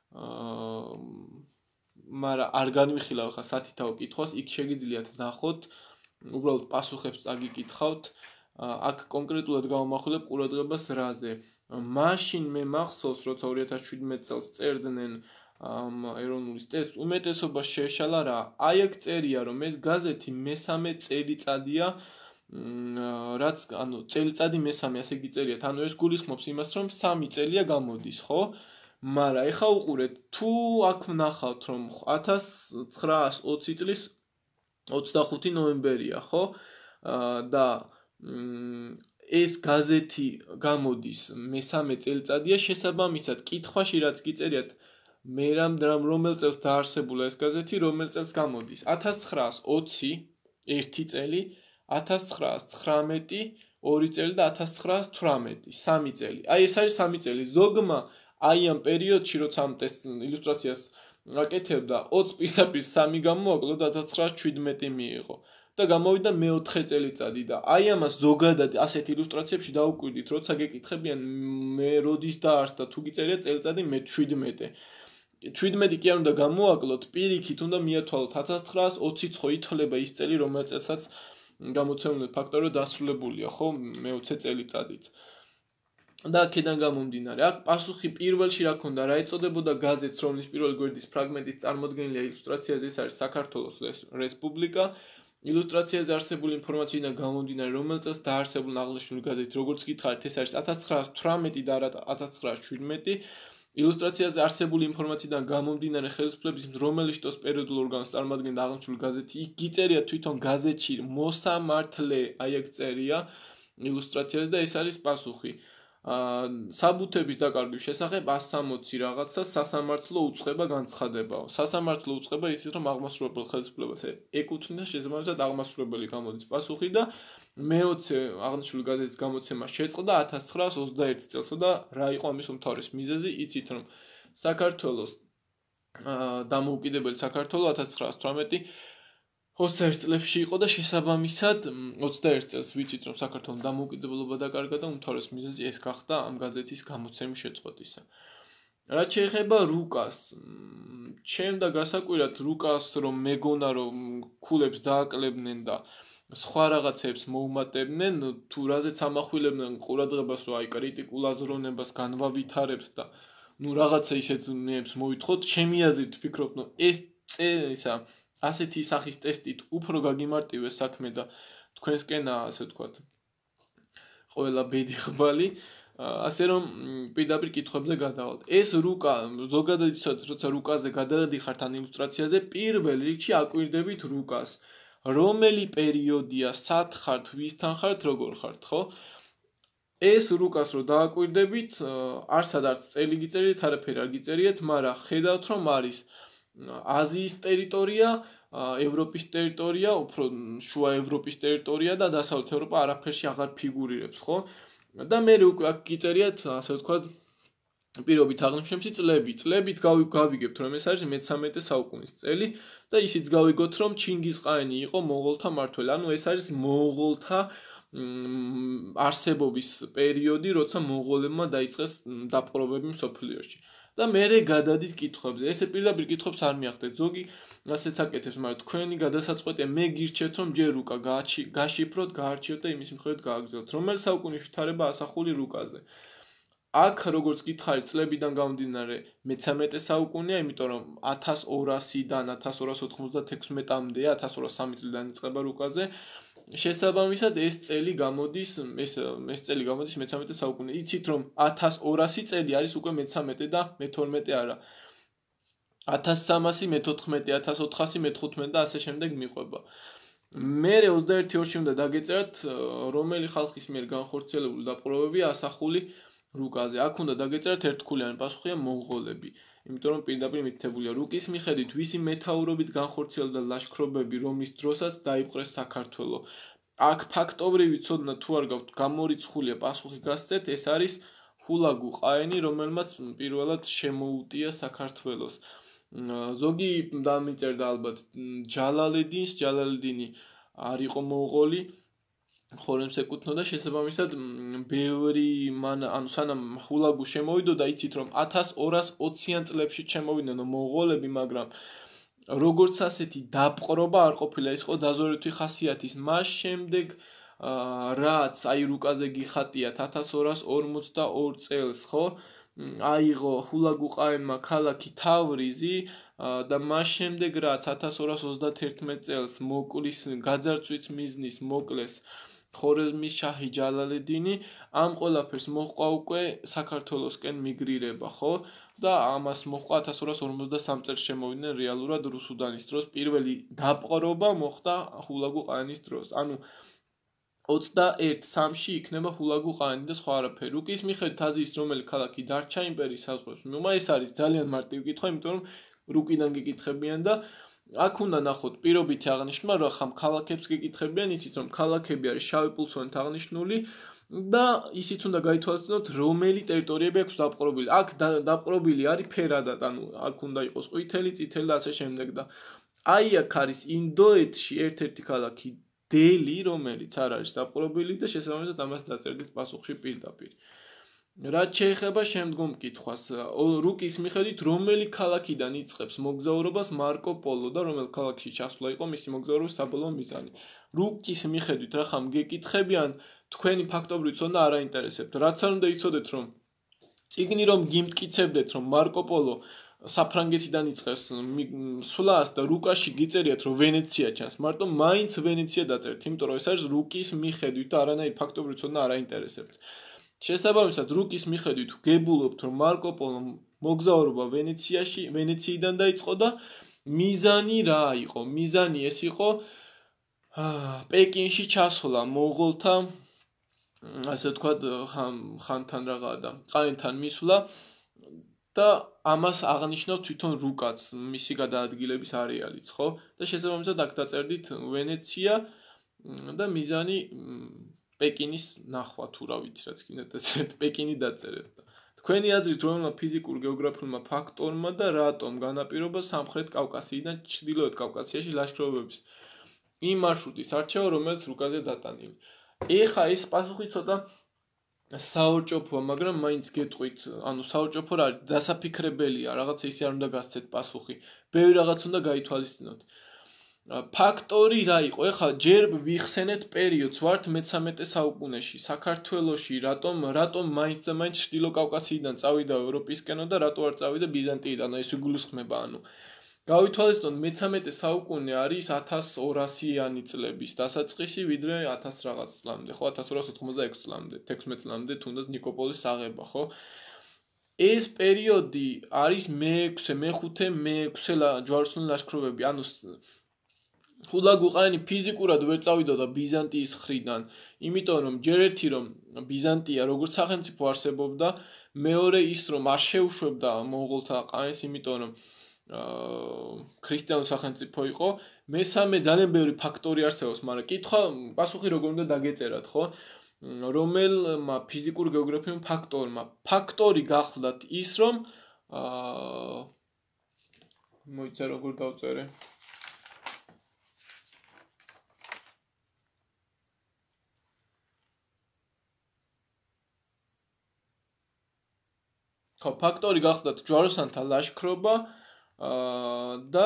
მაგრამ არ განვიხილავ ხა სათითაო კითხვას, იქ შეგიძლიათ ნახოთ, უბრალოდ პასუხებს წაგიკითხავთ. აქ კონკრეტულად გავამახვილებ ყურადღებას რაზე. მაშინ მე მახსოვს, როცა ორი ათას შვიდმეტი წელს წერდნენ ეროვნული ტესტს, უმეტესობა შეეშალა რა. აი აქ წერია, რომ ეს გაზეთი მესამე წელიწადია, რაც ანუ წელიწადი მესამე, ასე გიწერიათ. ანუ ეს გულისხმობს იმას, რომ სამი წელია გამოდის, ხო? მაგრამ ეხა უყურეთ, თუ აქ ვნახავთ, რომ ათას ცხრაას ოცი წლის ოცდახუთი ნოემბერია, ხო? და ეს გაზეთი გამოდის მესამე წელიწადია, შესაბამისად კითხვაში რაც გიწერიათ მე რამ რომელ წელს დაარსებულა ეს გაზეთი, რომელ წელს გამოდის? ათას ცხრაას ოცი ერთი წელი, ათას ცხრაას ცხრამეტი ორი წელი და ათას ცხრაას თვრამეტი სამი წელი. აი ეს არის სამი წელი. ზოგმა აი ამ პერიოდში როცა ამ ტესტ ილუსტრაციას აკეთებდა ოცს პირდაპირ სამი გამოაკლო და ათას ცხრაას შვიდმეტი მიიღო. და გამოვიდა მეოთხე წელიწადი და აი ამას ზოგადად ასეთ ილუსტრაციებში დაუკვირდით, როცა გეკითხებიან მე როდის დაარსდა, თუ გიწერიათ წელიწადი მე შვიდმეტე. შვიდმეტი კი არ უნდა გამოაკლოთ, პირიქით უნდა მიათვალოთ ათას ცხრაას ოციც ხო ითვლება ის წელი, რომელიც წელსაც გამოცემული ფაქტორი დასრულებულია, ხო, მეოცე წელიწადით. და აქედან გამომდინარე, აქ პასუხი პირველში რა ქონდა, რა ეწოდებოდა გაზეთს, რომლის პირველი გვერდის ფრაგმენტით წარმოდგენილია ილუსტრაციაზე, ეს არის საქართველოს რესპუბლიკა. ილუსტრაციაზე არსებული ინფორმაციიდან გამომდინარე, რომელ წელს დაარსებული აღნიშნული გაზეთი, როგორც გითხარით, ეს არის ათას ცხრაას თვრამეტი და არა ათას ცხრაას შვიდმეტი. ილუსტრაციაზე არსებული ინფორმაციიდან გამომდინარე, ხელისუფლების რომელი შტოს პერიოდულ ორგანოს წარმოადგენდა აღნიშნული გაზეთი, იქ გიწერია თვითონ გაზეთში მოსამართლე, აი ეგ წერია ილუსტრაციაზე და ეს არის პასუხი. საბუთების დაკარგვის შესახებ ას სამოცი რაღაცა სასამართლო უწყება განცხადებაო. სასამართლო უწყება ისიც რომ აღმასრულებელ ხელისუფლებას ეკუთვნის, შესაბამისად აღმასრულებელი გამოდის პასუხი და მეოცე აღნიშნული გაზეთის გამოცემა შეწყდა ათას ცხრაას ოცდაერთი წელსო და რა იყო ამის უმთავრესი მიზეზი? იცით რომ საქართველოს დამოუკიდებელი საქართველო ათას ცხრაას თვრამეტი ოცდაერთ წლებში იყო და შესაბამისად ოცდაერთ წელს ვიცით რომ საქართველოს დამოუკიდებლობა დაკარგა და უმთავრესი მიზეზი ეს გახდა ამ გაზეთის გამოცემის შეწყვეტისა. რაც შეეხება რუკას, ჩემ და გასაკვირად რუკას რომ მეგონა რომ ქულებს დააკლებდნენ და სხვა რაღაცებს მოუმატებდნენ, თუ რაზეც ამახვილებდნენ ყურადღებას, რომ აი კრიტიკულ აზროვნებას განვავითარებთ და ნუ რაღაცა ისეთნიებს მოვითხოვთ, ჩემი აზრით ვფიქრობ, რომ ეს ისა ასეთი სახის ტესტით უფრო გაგიმარტივეს საქმე და თქვენსკენაა, ასე ვთქვათ, ყველა ბედი ხბალი, ასე რომ პირდაპირ კითხვებზე გადავალთ. ეს რუკა, ზოგადად იცოდეთ, როცა რუკაზე გადადიხართ ან ილუსტრაციაზე, პირველ რიგში აკვირდებით რუკას. რომელი პერიოდია, სად ხართ, ვისთან ხართ, როგორ ხართ, ხო? ეს რუკას რო დააკვირდებით, არსად არც წელი გიწერიეთ, არაფერი არ გიწერიეთ, მაგრამ ხედავთ რომ არის აზიის ტერიტორია, ევროპის ტერიტორია, უფრო შუა ევროპის ტერიტორია და დასავლეთ ევროპა არაფერში აღარ ფიგურირებს, ხო? და მე უკვე აქ გიწერიათ, ასე ვთქვათ, პირობით აღნიშნებში წლები. წლებით გავიგებთ, რომ ეს არის მეთერთმეტე საუკუნის წელი და ისიც გავიგოთ, რომ ჩინგიზ-ყაენი იყო მონღოლთა მმართველი. ანუ ეს არის მონღოლთა არსებობის პერიოდი, როცა მონღოლებმა დაიწყეს დაპყრობები მსოფლიოში. და მერე გადადით კითხვებზე. ესე პირდაპირ კითხვებს არ მიახდეთ. ზოგი ასეც აკეთებს, მაგრამ თქვენი გადასაწყვეტია, მე გირჩევთ, რომ ჯერ რუკა გაშიფროთ, გაარჩიოთ და იმის მიხედვით გააგრძელოთ. რომელ საუკუნის ვითარება ასახული რუკაზე? აქ როგორც გითხარით, წლებიდან გამომდინარე მეთერთმეტე საუკუნეა, იმიტომ რომ ათას ორასიდან ათას ორას ოთხმოცდათექვსმეტამდე, ათას ორას სამი წლიდან იწყება რუკაზე. შესაბამისად ეს წელი გამოდის, ეს ეს წელი გამოდის მეთერთმეტე საუკუნე. იცით რომ ათას ორასი წელი არის უკვე მეთერთმეტე და მეთორმეტე არა. ათას სამასი, მეთოთხმეტე, ათას ოთხასი, მეთოთხმეტე და ასე შემდეგ მიყვება. მერე ოცდაერთი ორში უნდა დაგეწერათ, რომელი ხალხის მიერ განხორციელებული დაპყრობებია ასახული რუკაზე. აქ უნდა დაგეწერათ ერთქულიანი პასუხია მონღოლები. იმიტომ რომ პირდაპირ მითითებულია რუკის მიხედვით ვისი მეთაურობით განხორციელდა ლაშქრობები, რომლის დროსაც დაიპყრეს საქართველო. აქ ფაქტობრივი ცოდნა თუ არ გაქვთ გამორიცხულია პასუხი გასცეთ, ეს არის ჰულაგუ ყაენი, რომელმაც პირველად შემოუტია საქართველოს. ზოგი დამიწერდა ალბათ ჯალალედინს, ჯალალედინი არ იყო მონღოლი, ხორემს ეკუთვნოდა, შესაბამისად ბევრი მან ანუ სანამ ჰულაგუ შემოვიდოდა, იცით რომ ათას ორას ოციან წლებში შემოვიდნენ მონღოლები, მაგრამ როგორც ასეთი დაპყრობა არ ყოფილა, ის იყო დაზვერვითი ხასიათის. მას შემდეგ რაც აი რუკაზე გიხატიათ ათას ორას ორმოცდაორ წელს, ხო? აიღო ჰულაგუ ყაენმა ქალაქი თავრიზი და მას შემდეგ რაც ათას ორას ოცდათერთმეტ წელს მოკლის გაძარცვით მიზნის მოკლეს ხორეზმის შაჰი ჯალალედინი, ამ ყველაფერს მოჰყვა უკვე საქართველოსკენ მიგრირება, ხო? და ამას მოჰყვა ათას ორას ორმოცდასამ წელს შემოვიდნენ რეალურად რუსუდანის დროს. პირველი დაპყრობა მოხდა ჰულაგუ ყაენის დროს. ანუ ოცდაერთი სამში იქნება ჰულაგუ ყაენი და სხვა არაფერი. რუკის მიხედვით აზიის რომელი ქალაქი დარჩა იმპერიის საზღვრებს. ნუ ეს არის ძალიან მარტივი კითხვა, იმიტომ რომ რუკიდან გიკითხებიან და აქ უნდა ნახოთ პირობითი აღნიშვნა, რა ხამ ქალაქებს გიკითხებიან, იცით რომ ქალაქები არის შავი პულსონით აღნიშნული და ისიც უნდა გაითვალისწინოთ, რომელი ტერიტორიები აქვს დაპყრობილი. აქ დაპყრობილი არის ფერადად, ანუ აქ უნდა იყოს ყვითელი, წითელი და ასე შემდეგ და აი აქ არის ინდოეთში ერთ-ერთი ქალაქი დელი, რომელიც არ არის დაპყრობილი და შესაბამისად ამას დაწერდით პასუხში პირდაპირ. რაც შეეხება შემდგომ კითხვას, რუკის მიხედვით რომელი ქალაქიდან იწყებს მოგზაურობას მარკო პოლო და რომელ ქალაქში ჩასვლა იყო მისი მოგზაურობის საბოლოო მიზანი. რუკის მიხედვით რა ხამ გეკითხებიან, თქვენი ფაქტობრივი ცოდნა არ აინტერესებთ. რაც არ უნდა იცოდეთ, რომ წიგნი რომ გიმტკიცებდეთ, რომ მარკო პოლო საფრანგეთიდან იწყებს სვლას და რუკაში გიწერიათ, რომ ვენეცია ჩანს, მარტო მაინც ვენეცია დაწერთ, იმიტომ რომ ეს არის რუკის მიხედვით და არანაირი ფაქტობრივი ცოდნა არ აინტერესებთ. შესაბამისად, რუკის მიხედვით გებულობთ, რომ მარკო პოლომ მოგზაურობა ვენეციაში, ვენეციიდან დაიწყო და მიზანი რა იყო? მიზანი ეს იყო პეკინში ჩასვლა მონღოლთა, ასე ვთქვათ, ხანთან რაღაცა და ყაენთან მისვლა და ამას აღნიშნავს თვითონ რუკაც, მისი გადაადგილების არეალიც, ხო? და შესაბამისად აქ დაწერდით ვენეცია და მიზანი პეკინის ნახვა თუ რა ვიცი რაც კიდე დაწერეთ, პეკინი დაწერეთ. თქვენი აზრით რომელმა ფიზიკურ გეოგრაფიულმა ფაქტორმა და რატომ განაპირობა სამხრეთ კავკასიიდან ჩრდილოეთ კავკასიაში ლაშქრობების იმ მარშრუტის არჩევა, რომელიც რუკაზე დატანილი. ეხა ეს პასუხი ცოტა საორჭოფოა, მაგრამ მაინც გეტყვით, ანუ საორჭოფო რა არის, დასაფიქრებელია, რაღაცა ისე არ უნდა გასცეთ პასუხი. ბევრი რაღაც უნდა გაითვალისწინოთ. ფაქტორი რა იყო? ეხლა ჯერ ვიხსენეთ პერიოდს, ვართ მეთერთმეტე საუკუნეში, საქართველოში, რატომ რატომ მაინც და მაინც ჩრდილო კავკასიიდან წავიდა ევროპისკენო და რატო არ წავიდა ბიზანტიიდან, ეს იგულისხმება, ანუ გავითვალისწინოთ, მეთერთმეტე საუკუნე არის ათას ორასიანი წლების დასაწყისი, ვიდრე ათას რაღაც წლამდე, ხო, ათას ორას ოთხმოცდაექვსი წლამდე, თექვსმეტ წლამდე თუნდაც ნიკოპოლის აღება, ხო? ეს პერიოდი არის მეექვსე, მეხუთე, მეექვსე ჯვაროსნული ლაშქრობები, ანუ ჰულაგუ ყაენი ფიზიკურად ვერ წავიდოდა ბიზანტიის მხრიდან, იმიტომ რომ ჯერ ერთი რომ ბიზანტია როგორც სახელმწიფო არსებობდა, მეორე ის რომ არ შეუშვებდა მონღოლთა ყაენს, იმიტომ რომ ქრისტიანული სახელმწიფო იყო, მესამე ძალიან ბევრი ფაქტორი არსებობს, მაგრამ კითხვა, პასუხი როგორ უნდა დაგეწერათ, ხო? რომელმა ფიზიკურ გეოგრაფიულ ფაქტორმა ფაქტორი გახლდათ ის, რომ მოიცა როგორ დავწერე? ხო, ფაქტორი გახლდათ ჯვაროსანთა ლაშქრობა და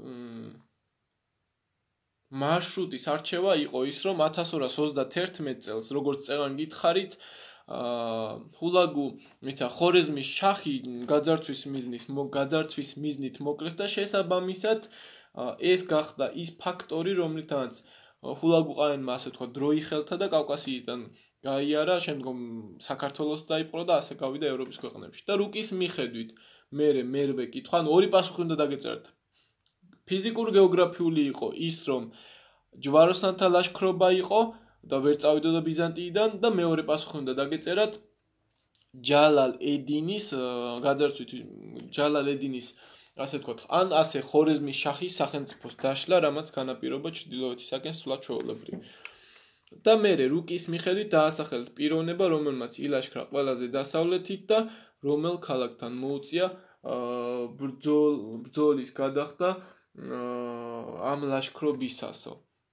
მარშრუტის არჩევა იყო ის, რომ ათას ორას ოცდათერთმეტ წელს, როგორც წელან გითხარით, ჰულაგუ, ისა ხორეზმის შაჰი გაძარცვის მიზნის, გაძარცვის მიზნით მოკლეს და შესაბამისად ეს გახდა ის ფაქტორი, რომლითაც ჰულაგუ ყაენმა, ასე თქვა, დრო იხელთა და კავკასიიდან გაიარა, შემდგომ საქართველოს დაიპყრო და ასე გავიდა ევროპის ქვეყნებში. და რუკის მიხედვით მერე მერვე კითხვა, ანუ ორი პასუხი უნდა დაგეწერთ. ფიზიკურ გეოგრაფიული იყო ის, რომ ჯვაროსანთა ლაშქრობა იყო და ვერ წავიდოდა ბიზანტიიდან და მეორე პასუხი უნდა დაგეწერათ ჯალალ ედინის გაძარცვით ჯალალ ედინის ასე ვთქვათ, ან ასე ხორეზმის შაჰის სახელმწიფოს დაშლა, რამაც განაპირობა ჩრდილოეთისაკენ სვლა ჩვეულებრივ. და მერე რუკის მიხედვით დაასახელეთ პიროვნება, რომელმაც ილაშქრა ყველაზე დასავლეთით და რომელ ქალაქთან მოუწია ბრძოლის გადახდა ამ ლაშქრობისასო.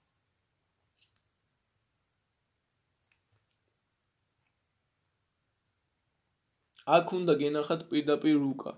აქ უნდა გენახათ პირდაპირ რუკა.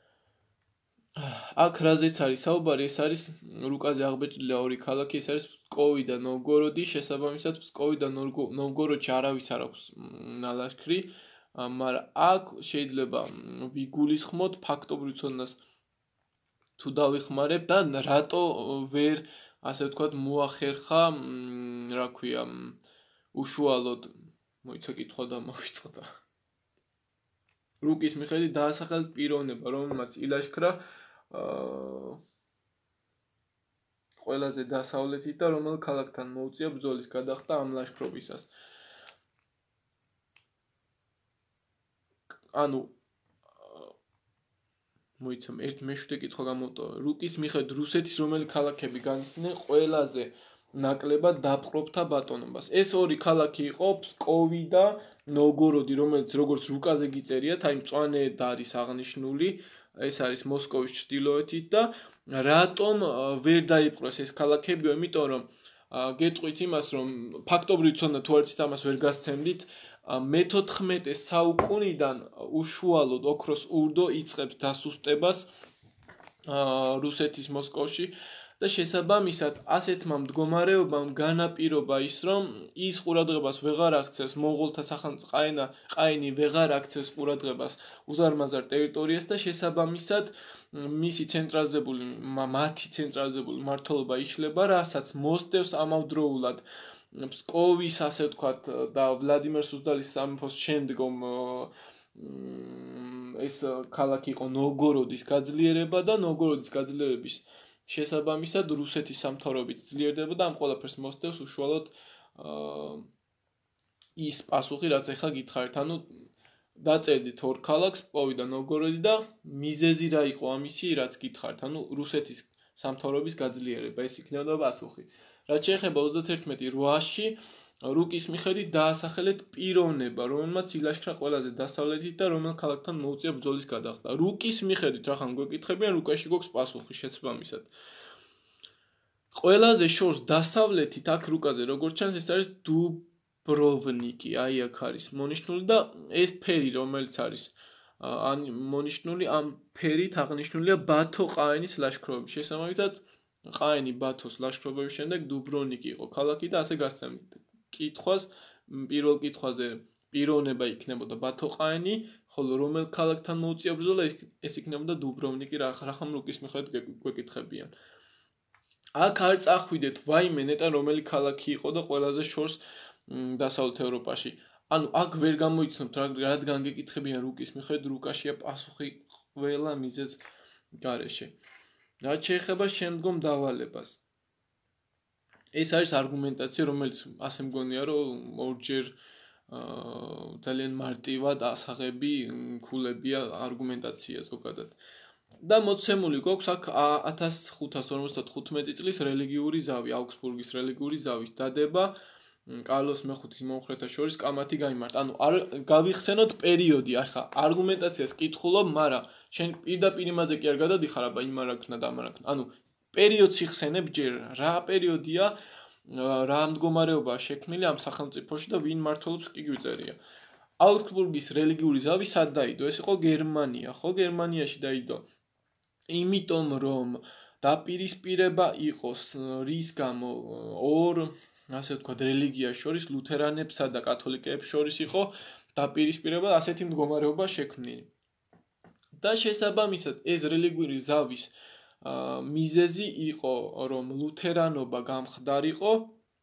აქ რაზეც არის საუბარი, ეს არის რუკაზე აღბეჭდილი ორი ქალაქი, ეს არის ფსკოვი და ნოვგოროდი, შესაბამისად ფსკოვი და ნოვგოროდში არავის არ აქვს ნალაშქრი, მაგრამ აქ შეიძლება ვიგულისხმოთ ფაქტობრივ ცოდნას თუ დავიხმარებ და რატო ვერ, ასე ვთქვათ, მოახერხა, რა ქვია, უშუალოდ მოიცა კითხვა და მოვიწყდა. რუკის მიხედვით დაასახელეთ პიროვნება, რომელმაც ილაშქრა ყველაზე დასავლეთით და რომელ ქალაქთან მოუწია ბრძოლის გადახდა ამ ლაშქრობისას. ანუ მოიცემ ერთ მეშვიდე კითხვა გამოვტოვე. რუკის მიხედვით რუსეთის რომელი ქალაქები განიცდნენ ყველაზე ნაკლებად დაპყრობთა ბატონობას. ეს ორი ქალაქი იყო ფსკოვი და ნოვგოროდი, რომელიც როგორც რუკაზე გიწერიათ, აი მწვანედ არის აღნიშნული, ეს არის მოსკოვის ჩრდილოეთით და რატომ ვერ დაიპყრეს ეს ქალაქებიო, იმიტომ რომ გეტყვით იმას, რომ ფაქტობრივად თუნდაც თუ არც ამას ვერ გასცემდით, მეთოთხმეტე საუკუნიდან უშუალოდ ოქროს ურდო იწყებს დასუსტებას რუსეთის მოსკოვში და შესაბამისად ასეთმა მდგომარეობამ განაპირობა ის, რომ ის ყურადღებას ვეღარ აქცევს მონღოლთა სახელმწიფო ყაენი ვეღარ აქცევს ყურადღებას უზარმაზარ ტერიტორიას და შესაბამისად მისი ცენტრალიზებული მათი ცენტრალიზებული მმართველობა იშლება, რასაც მოსდევს ამავდროულად ფსკოვის, ასე ვთქვათ, და ვლადიმერ სუზდალის სამეფოს შემდგომ ეს ქალაქი იყო ნოვგოროდის გაძლიერება და ნოვგოროდის გაძლიერების შესაბამისად რუსეთის სამთავროებიც ძლიერდება და ამ ყველაფერს მოსდევს უშუალოდ ის პასუხი, რაც ახლა გითხარით. ანუ დაწერდით ორ ქალაქს, პსკოვი და ნოვგოროდი და მიზეზი რა იყო ამისი, რაც გითხარით. ანუ რუსეთის სამთავროების გაძლიერება, ეს იქნება პასუხი. რაც შეეხება ოცდათერთმეტი რვაში რუკის მიხედვით დაასახელეთ პიროვნება, რომელმაც ილაშქრა ყველაზე დასავლეთით და რომელ ქალაქთან მოუწია ბრძოლის გადახდა. რუკის მიხედვით რახან გვეკითხებიან, რუკაში გვაქვს პასუხი შესაბამისად. ყველაზე შორს დასავლეთით აქ რუკაზე როგორც ჩანს, ეს არის დუბროვნიკი, აი აქ არის მონიშნული და ეს ფერი, რომელიც არის ან მონიშნული, ამ ფერით აღნიშნულია ბათო ყაენის ლაშქრობები. შესაბამისად ყაენი ბათოს ლაშქრობების შემდეგ დუბროვნიკი იყო ქალაქი და ასე გასცემთ კითხვას, პირველ კითხვაზე პიროვნება იქნებოდა ბათო ყაენი, ხოლო რომელ ქალაქთან მოუწია ბრძოლა, ეს იქნებოდა დუბროვნიკი, რახან რუკის მიხედვით გვეკითხებიან. აქ არ წახვიდეთ ვაიმე ნეტარ რომელი ქალაქი იყო და ყველაზე შორს დასავლეთ ევროპაში. ანუ აქ ვერ გამოიცნობთ, რადგან გეკითხებიან რუკის მიხედვით, რუკაშია პასუხი ყველა მიზეზ გარეშე. რაც შეეხება შემდგომ დავალებას. ეს არის არგუმენტაცია, რომელიც ასე მგონია, რომ ორჯერ ძალიან მარტივად ასაღები ქულებია არგუმენტაცია ზოგადად. და მოცემული გვაქვს აქ ათას ხუთას ორმოცდახუთმეტი წლის რელიგიური ზავი, აუგსბურგის რელიგიური ზავის დადება კარლოს მეხუთის მომხრეთა შორის კამათი გაიმართა. ანუ არ გავიხსენოთ პერიოდი, ახლა არგუმენტაციას კითხულობ, მაგრამ შენ პირდაპირ იმაზე კი არ გადადიხარ, აბა იმ არ აქნა და ამ არ აქნა. ანუ პერიოდს იხსენებ ჯერ, რა პერიოდია, რა მდგომარეობაა შექმნილი ამ სახელმწიფოში და ვინ მმართველობს კი გვიწერია. აუგსბურგის რელიგიური ზავი სად დაიდო? ეს იყო გერმანია, ხო? გერმანიაში დაიდო. იმიტომ რომ დაპირისპირება იყოს რის გამო ორ ასე ვთქვათ რელიგიას შორის, ლუთერანებსა და კათოლიკეებს შორის იყო დაპირისპირება, ასეთი მდგომარეობა შექმნილი. და შესაბამისად ეს რელიგიური ზავის მიზეზი იყო, რომ ლუთერანობა გამხდარიყო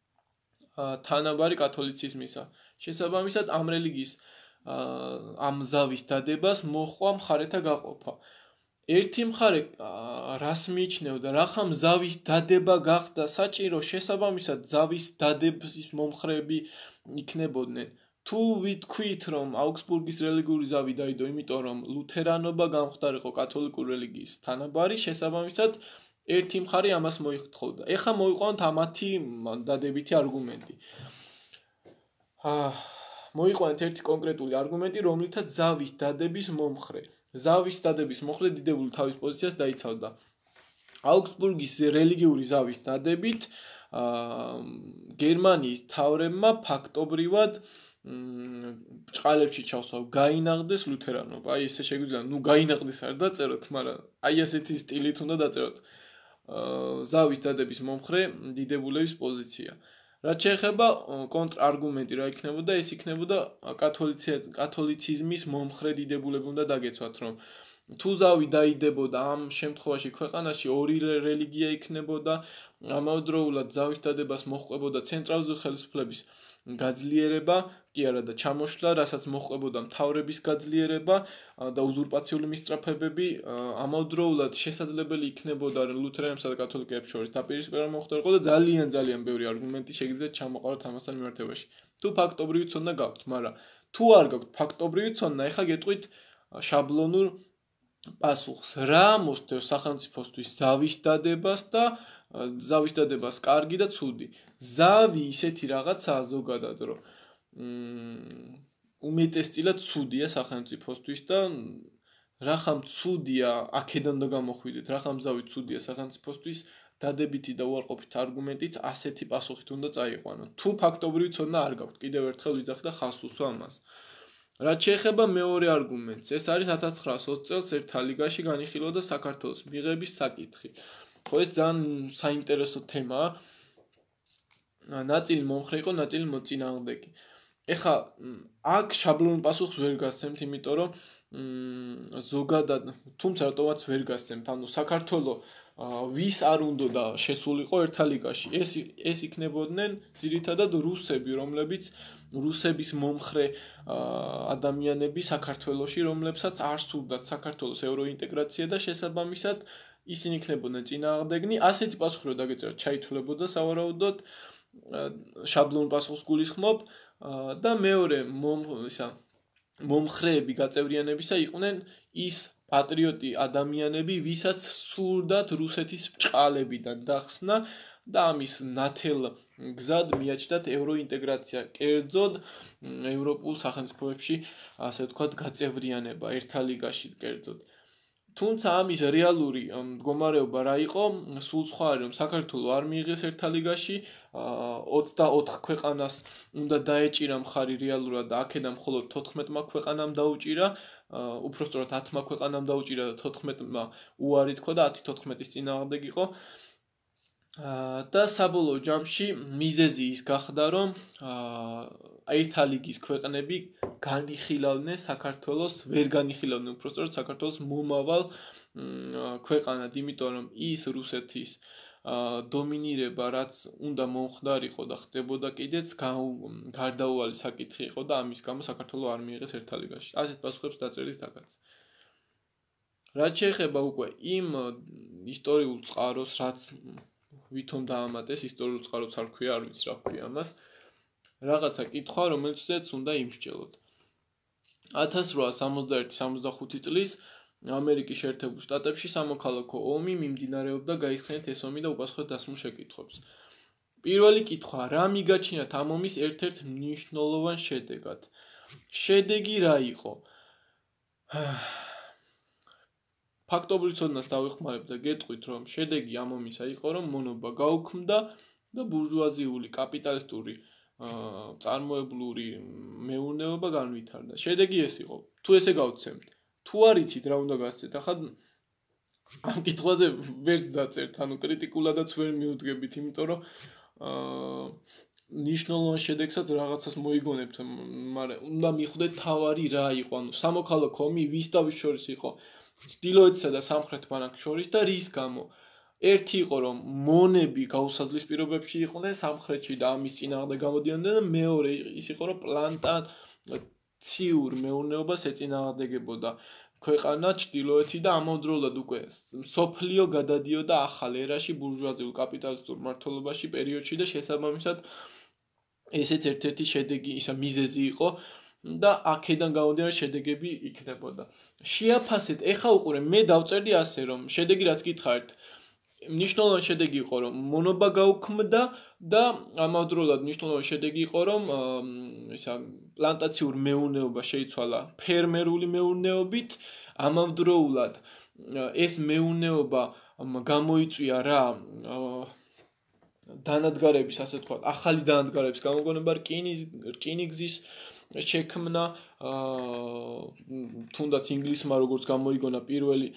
თანაბარი კათოლიციზმისა. შესაბამისად ამ რელიგიის ამ ზავის დადებას მოჰყვა მხარეთა გაყოფა. ერთი მხარე რას მიიჩნევდა, რახან ზავის დადება გახდა საჭირო, შესაბამისად ზავის დადების მომხრეები იქნებოდნენ. თუ ვიტქვით, რომ აუგსბურგის რელიგიური ზავი დაიდო, იმიტომ რომ ლუთერანობა გამხდარიყო კათოლიკური რელიგიის თანაბარი, შესაბამისად ერთი მხარე ამას მოიხდხოვდა. ეხლა მოიყვანოთ ამათი დადებითი არგუმენტი. მოიყვანეთ ერთი კონკრეტული არგუმენტი, რომლითაც ზავის დადების მომხრე. ზავის დადების მომხრე დიდებული თავის პოზიციას დაიცავდა. აუგსბურგის რელიგიური ზავის დადებით გერმანიის მთავრებმა ფაქტობრივად ბრჭყალებში ჩავსვა, გაინაღდეს ლუთერანობა. აი ესე შეგვიძლია, ნუ გაინაღდეს არ დაწეროთ, მაგრამ აი ასეთი სტილით უნდა დაწეროთ. ზავის დადების მომხრე დიდებულების პოზიცია. რაც შეეხება კონტრარგუმენტი რა იქნებოდა, ეს იქნებოდა კათოლიციზმის მომხრე დიდებულები უნდა დაგეცვათ, რომ თუ ზავი დაიდებოდა ამ შემთხვევაში ქვეყანაში ორი რელიგია იქნებოდა, ამავდროულად ზავის დადებას მოჰყვებოდა ცენტრალიზებული ხელისუფლების გაძლიერება კი არა და ჩამოშლა, რასაც მოჰყვებოდა მთავრების გაძლიერება და უზურპაციული მისწრაფებები, ამავდროულად შესაძლებელი იქნებოდა ლუთერანებსა და კათოლიკეებს შორის დაპირისპირება მოხდარიყო და ძალიან ძალიან ბევრი არგუმენტი შეგიძლიათ ჩამოყაროთ ამასთან მიმართებაში. თუ ფაქტობრივი ცოდნა გაქვთ, მაგრამ თუ არ გაქვთ ფაქტობრივი ცოდნა, ეხლა გეტყვით შაბლონურ პასუხს. რა მოსდევს სახელმწიფოსთვის ზავის დადებას და ზავის დადებას კარგი და ცუდი. ზავი ისეთი რაღაცაა ზოგადად, რომ უმეტესწილად ცუდია სახელმწიფოსთვის და რახამ ცუდია, აქედან და გამოხვიდეთ, რახამ ზავი ცუდია სახელმწიფოსთვის, დადებითი და უარყოფითი არგუმენტიც ასეთი პასუხით უნდა წაიყვანოთ. თუ ფაქტობრივი ცოდნა არ გაქვთ, კიდევ ერთხელ ვიძახი და ხაზს უსვა ამას. რაც შეეხება მეორე არგუმენტს, ეს არის ათას ცხრაასი ოცი წელს ერთა ლიგაში განიხილავდა საქართველოს მიღების საკითხი. ხო, ეს ძალიან საინტერესო თემაა. ნაწილი მომხრე იყო, ნაწილი მოწინააღმდეგე. ეხლა აქ შაბლონურ პასუხს ვერ გასცემთ, იმიტომ რომ ზოგადად, თუმცა რატომაც ვერ გასცემთ, ანუ საქართველოს ვის არ უნდა შესულიყო ერთა ლიგაში. ეს ეს იქნებოდნენ ძირითადად რუსები, რომლებიც რუსების მომხრე ადამიანები საქართველოში, რომლებსაც არ სურდათ საქართველოს ევროინტეგრაცია და შესაბამისად ისინი იქნებოდნენ წინააღმდეგნი. ასეთი პასუხი რო დაგეწერათ, ჩაითვლებოდა სავარაუდოდ შაბლონურ პასუხს გულისხმობ და მეორე ისა მომხრეები გაწევრიანებისა იყვნენ ის პატრიოტი ადამიანები, ვისაც სურდათ რუსეთის ბჭყალებიდან დახსნა და ამის ნათელ გზად მიაჩნდათ ევროინტეგრაცია, კერძოდ ევროპულ სახელმწიფოებში, ასე ვთქვათ, გაწევრიანება ერთა ლიგაში კერძოდ. თუმცა ამის რეალური მდგომარეობა რა იყო? სულ სხვა არის, რომ საქართველოს არ მიიღეს ერთა ლიგაში, ოცდაოთხ ქვეყანას უნდა დაეჭირა მხარი რეალურად და აქედან მხოლოდ თოთხმეტმა ქვეყანამ დაუჭირა, უпростоრად ათმა ქვეყანამ დაუჭირა და თოთხმეტმა უარი თქვა და ათი თოთხმეტის წინააღმდეგ იყო. და საბოლოო ჯამში მიზეზი ის გახდა, რომ ერთა ლიგის ქვეყნები განიხილავდნენ საქართველოს, ვერ განიხილავდნენ უпростоრად საქართველოს მომავალ ქვეყანად, იმიტომ რომ ის რუსეთის დომინირება, რაც უნდა მომხდარიყო და ხდებოდა კიდეც გარდაუვალი საკითხი იყო და ამის გამო საქართველოს არ მიიღეს ერთა ლიგაში. ასეთ პასუხებს დაწერით აქაც. რაც შეეხება უკვე იმ ისტორიულ წყაროს, რაც ვითომ დაამატეს, ისტორიულ წყაროც არ ქვია, არ ვიცი რა ქვია ამას. რაღაცა კითხვა, რომელიცაც უნდა იმსჯელოთ. ათას რვაასი სამოცდაერთი სამოცდახუთი წლის ამერიკის შეერთებულ შტატებში სამოქალაქო ომი მიმდინარეობდა, გაიხსენეთ ეს ომი და უპასუხეთ დასმულ შეკითხვებს. პირველი კითხვა, რა მიგაჩნიათ ამ ომის ერთ-ერთ მნიშვნელოვან შედეგად? შედეგი რა იყო? ფაქტობრივ ცოდნას დავიხმარებ და გეტყვით, რომ შედეგი ამ ომისა იყო, რომ მონობა გაუქმდა და ბურჟუაზიული კაპიტალისტური წარმოებლური მეურნეობა განვითარდა. შედეგი ეს იყო. თუ ესე გავცემთ, თუ არ იცით რა უნდა გასცეთ, ახლა ამ კითხვაზე ვერც დაწერთ, ანუ კრიტიკულადაც ვერ მიუდგებით, იმიტომ რომ ნიშნულოვან შედეგსაც რაღაცას მოიგონებთ, მაგრამ უნდა მიხვდეთ თავარი რა იყო, ანუ სამოქალაქო ომი ვის და ვის შორის იყო, ჩრდილოეთისა და სამხრეთ ბანაკს შორის და რის გამო. ერთი იყო, რომ მონები გაუსაძლის პირობებში იყვნენ სამხრეთში და ამის წინააღმდეგ გამოდიოდნენ და მეორე ის იყო, რომ პლანტაციურ მეურნეობას ეწინააღმდეგებოდა ქვეყანა ჩრდილოეთი და ამავდროულად უკვე სოფლიო გადადიოდა ახალ ერაში ბურჟუაზიულ კაპიტალისტურ მმართველობაში პერიოდში და შესაბამისად ესეც ერთ-ერთი შედეგი, ისა მიზეზი იყო და აქედან გამომდინარე შედეგები იქნებოდა. შეაფასეთ, ეხა უყურე, მე დავწერდი ასე, რომ შედეგი რაც გითხარით, მნიშვნელოვანი შედეგი იყო, რომ მონობა გაუქმდა და ამავდროულად მნიშვნელოვანი შედეგი იყო, რომ ისა პლანტაციურ მეურნეობა შეიცვალა ფერმერული მეურნეობით, ამავდროულად ეს მეურნეობა გამოიწვია რა დანადგარების, ასე ვთქვათ, ახალი დანადგარების გამოგონება, რკინიგზის შექმნა, თუნდაც ინგლისმა როგორც გამოიგონა პირველი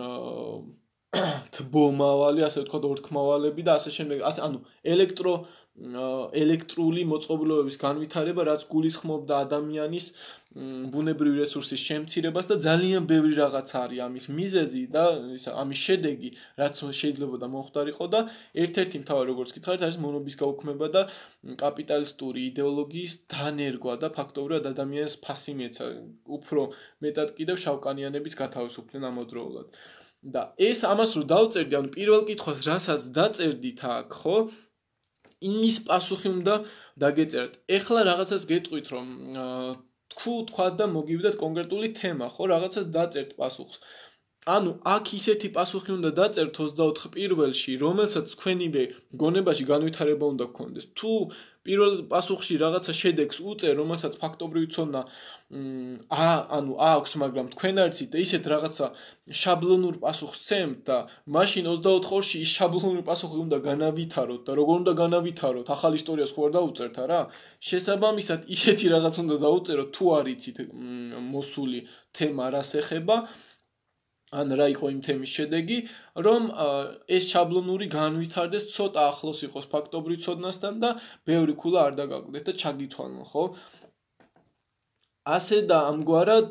თბომავალი, ასე ვთქვათ, ორთქმავალები და ასე შემდეგ, ანუ ელექტრო ელექტრული მოწყობილობების განვითარება, რაც გულისხმობდა ადამიანის ბუნებრივი რესურსის შემცირებას და ძალიან ბევრი რაღაც არის ამის მიზეზი და ამის შედეგი, რაც შეიძლებოდა მომხდარიყო და ერთ-ერთი მთავარი, როგორც გითხარით, არის მონობის გაუქმება და კაპიტალისტური იდეოლოგიის დანერგვა და ფაქტობრივად ადამიანს ფასი მიეცა, უფრო მეტად კიდევ შავკანიანების გათავისუფლდნენ ამავდროულად. და ეს ამას რო დავწერდი, ანუ პირველ კითხვას, რასაც დაწერდით აქ, ხო? იმის პასუხი უნდა დაგეწერათ. ეხლა რაღაცას გეტყვით, რომ თუ თქვა და მოგივიდათ კონკრეტული თემა, ხო, რაღაცას დაწერთ პასუხს. ანუ აქ ისეთი პასუხი უნდა დაწერთ ოცდაოთხ პირველში, რომელსაც თქვენივე გონებაში განვითარება უნდა გქონდეს. თუ პირველ პასუხში რაღაცა შედეგს უწერ, რომელსაც ფაქტობრივი ცოდნა ა, ანუ აქვს, მაგრამ თქვენ არ იცით და ისეთ რაღაცა შაბლონურ პასუხს სცემთ და მაშინ ოცდაოთხ ორში ის შაბლონური პასუხი უნდა განავითაროთ და როგორ უნდა განავითაროთ? ახალ ისტორიას ხო არ დაუწერთ, არა? შესაბამისად, ისეთი რაღაც უნდა დაუწეროთ, თუ არ იცით მოსული თემა რას ეხება, ან რა იყო იმ თემის შედეგი, რომ ეს შაბლონური განვითარდეს, ცოტა ახლოს იყოს ფაქტობრივ ცოდნასთან და ბევრი ქულა არ დაგაკვდეთ და ჩაგითვალონ, ხო? ასე და ამგვარად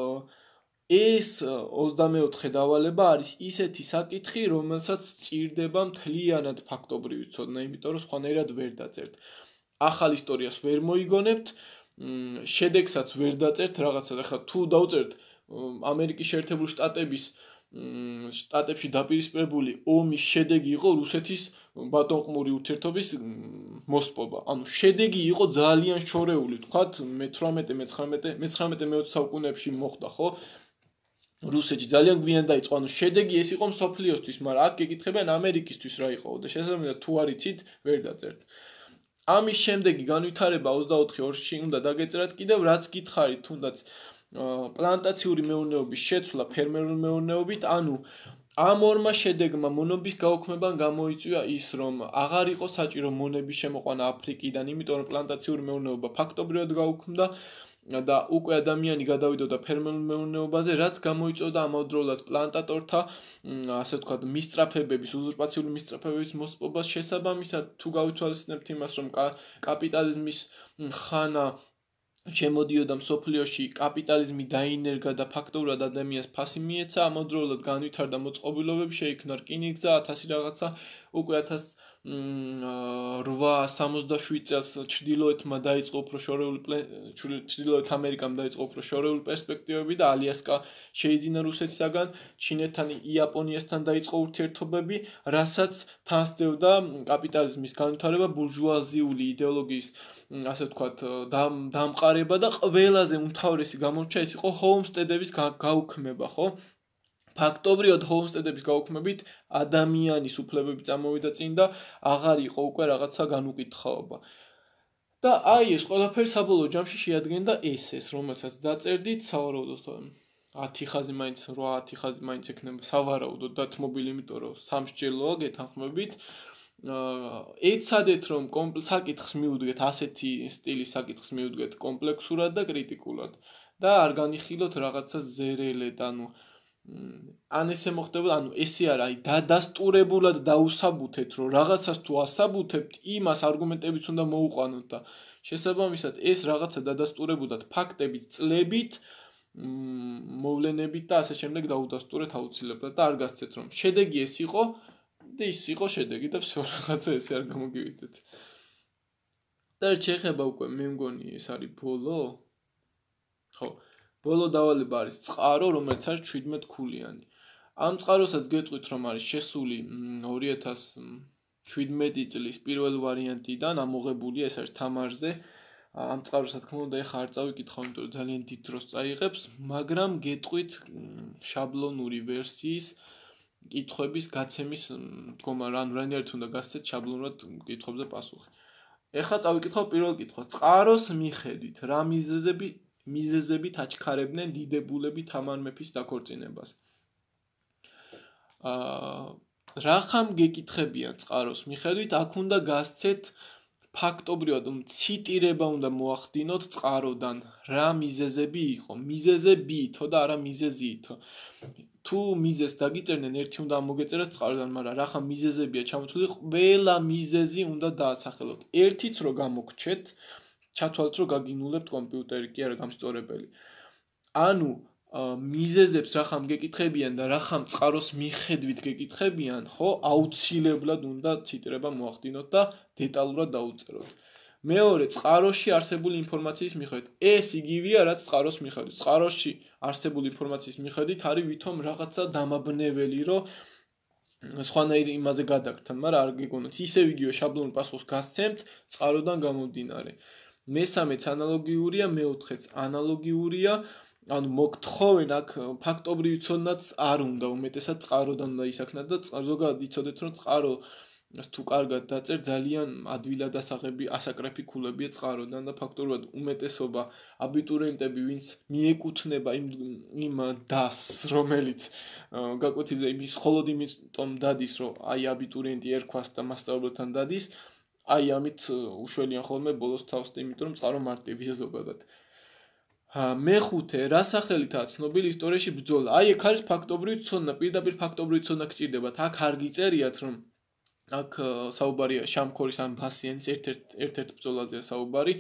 ეს ოცდამეოთხე დავალება არის ისეთი საკითხი, რომელსაც სჭირდება მთლიანად ფაქტობრივი ცოდნა, იმიტომ რომ სხვანაირად ვერ დაწერთ. ახალ ისტორიას ვერ მოიგონებთ, შედეგსაც ვერ დაწერთ რაღაცა, ახლა თუ დავწერთ ამერიკის შეერთებული შტატების შტატებში დაპირისპირებული ომის შედეგი იყო რუსეთის ბატონყმური ურთიერთობის მოსპობა. ანუ შედეგი იყო ძალიან შორეული, თქვათ მეთვრამეტე, მეცხრამეტე, მეცხრამეტე მეოცე საუკუნეებში მოხდა, ხო? რუსეთში ძალიან გვიან დაიწყო, ანუ შედეგი ეს იყო მსოფლიოსთვის, მაგრამ აქ გეკითხებიან ამერიკისთვის რა იყო და შესაბამისად თუ არ იცით, ვერ დაწერთ. ამის შემდეგი განვითარება ოცდაოთხ ორში უნდა დაგეწერათ კიდევ რაც გითხარით, თუნდაც პლანტაციური მეურნეობის შეცვლა ფერმერული მეურნეობით, ანუ ამ ორმა შედეგმა მონობის გაუქმებამ გამოიწვია ის, რომ აღარ იყო საჭირო მონების შემოყვანა აფრიკიდან, იმიტომ რომ პლანტაციური მეურნეობა ფაქტობრივად გაუქმდა და უკვე ადამიანი გადავიდოდა ფერმერულ მეურნეობაზე, რაც გამოიწვევდა ამავდროულად პლანტატორთა, ასე ვთქვათ, მისწრაფებების, უზურპაციული მისწრაფებების მოსპობას. შესაბამისად, თუ გავითვალისწინებთ იმას, რომ კაპიტალიზმის ხანა შემოდიოდა მსოფლიოში, კაპიტალიზმი დაინერგა და ფაქტობრივად ადამიანს ფასი მიეცა, ამავდროულად განვითარდა მოწყობილობები, შეიქმნა რკინიგზა, ათასი რაღაცა, უკვე ათას რვაასი სამოცდაშვიდ წელს ჩრდილოეთმა დაიწყო უფრო შორეული ჩრდილოეთ ამერიკამ დაიწყო უფრო შორეული პერსპექტივები და ალიასკა შეიძინა რუსეთისაგან, ჩინეთთან, იაპონიასთან დაიწყო ურთიერთობები, რასაც თან სდევდა კაპიტალიზმის განვითარება, ბურჟუაზიული იდეოლოგიის, ასე ვთქვათ, დამყარება და ყველაზე უმთავრესი გამორჩა ის იყო ჰოუმსტედების გაუქმება, ხო? ფაქტობრივად ჰოუმსტედების გაუქმებით ადამიანის უფლებები წამოვიდა წინ და აღარ იყო უკვე რაღაცა განუკითხაობა. და აი ეს ყველაფერი საბოლოო ჯამში შეადგენდა ესეს, რომელსაც დაწერდით, სავარაუდოდ ათი ხაზი მაინც, რვა ათი ხაზი მაინც ექნება სავარაუდოდ დათმობილი, იმიტომ რომ სამსჯელოა გეთანხმებით. ეცადეთ რომ საკითხს მიუდგეთ, ასეთი სტილის საკითხს მიუდგეთ კომპლექსურად და კრიტიკულად და არ განიხილოთ რაღაცა ზერელეთ, ანუ ან ესე მოხდებოდა, ანუ ესე არა, აი დადასტურებულად დაუსაბუთეთ, რომ რაღაცას თუ ასაბუთებთ, იმას არგუმენტებიც უნდა მოუყვანოთ და შესაბამისად ეს რაღაცა დადასტურებულად ფაქტებით, წლებით, მოვლენებით და ასე შემდეგ დაუდასტურეთ აუცილებლად და არ გასცეთ რომ შედეგი ეს იყო და ის იყო შედეგი და всё რაღაცა ესე არ გამოგივიდეთ. და შეიძლება უკვე მე მგონი ეს არის ბოლო. ხო, ბოლო დავალება არის წყარო, რომელიც არის შვიდმეტ ქულიანი. ამ წყაროსაც გეტყვით რომ არის შესული ორი ათას შვიდმეტი წლის პირველ ვარიანტიდან ამოღებული, ეს არის თამარზე. ამ წყაროს რა თქმა უნდა ეხა არ წავიკითხავ, იმიტომ რომ ძალიან დიდ დროს წაიღებს, მაგრამ გეტყვით შაბლონური ვერსიის კითხვების გაცემის მდგომა, ანუ რანაირად უნდა გასცეთ შაბლონურად კითხვებზე პასუხი. ეხლა წავიკითხავ პირველ კითხვას. წყაროს მიხედვით რა მიზეზები მიზეზებით აჩქარებდნენ დიდებულები თამარ მეფის დაქორწინებას. აა რახამ გეკითხებიან წყაროს მიხედვით, აქ უნდა გასცეთ ფაქტობრივად ციტირება უნდა მოახდინოთ წყაროდან, რა მიზეზები იყო, მიზეზებითო და არა მიზეზითო. თუ მიზეზს დაგიწერდნენ, ერთი უნდა მოგეწეროთ წყაროდან, მაგრამ რახა მიზეზებია ჩამოთვლილი, ყველა მიზეზი უნდა დაასახელოთ. ერთიც რო გამოგჩეთ, ჩათვალეთ, რომ გაგინულებთ კომპიუტერი კი არა გამსწორებელი. ანუ მიზეზებს რახამ გეკითხებიან და რახამ წყაროს მიხედვით გეკითხებიან, ხო, აუცილებლად უნდა ციტრება მოახდინოთ და დეტალურად დაუწეროთ. მეორე, წყაროში არსებული ინფორმაციის მიხედვით. ეს იგივეა, რაც წყაროს მიხედვით. წყაროში არსებული ინფორმაციის მიხედვით არის ვითომ რაღაცა დამაბნეველი, რომ სხვანაირ იმაზე გადაგთან, მაგრამ არ გეგონოთ. ისევ იგივე შაბლონურ პასუხს გასცემთ წყაროდან გამომდინარე. მესამეც ანალოგიურია, მეოთხეც ანალოგიურია. ანუ მოგთხოვენ აქ ფაქტობრივი ცოდნაც არ უნდა, უმეტესად წყაროდან უნდა ისაქნათ და ზოგადად იცოდეთ, რომ წყარო თუ კარგად დაწერ, ძალიან ადვილად ასაღები, ასაკრეფი ქულებია წყაროდან და ფაქტობრივად უმეტესობა აბიტურიენტები, ვინც მიეკუთვნება იმ იმ დასს, რომელიც გაკვეთილზე იმის მხოლოდ იმიტომ დადის, რომ აი აბიტურიენტი ერქვას და მასწავლებელთან დადის, აი ამით უშველიან ხოლმე ბოლოს თავს, იმიტომ რომ წყარო მარტივია ზოგადად. მეხუთე, რა სახელითაა ცნობილი ისტორიაში ბრძოლა? აი ეგ არის ფაქტობრივი ცოდნა, პირდაპირ ფაქტობრივი ცოდნა გჭირდებათ. აქ არ გიწერიათ, რომ აქ საუბარია შამქორის ან ბასიანის ერთ-ერთ ერთ-ერთ ბრძოლაზეა საუბარი.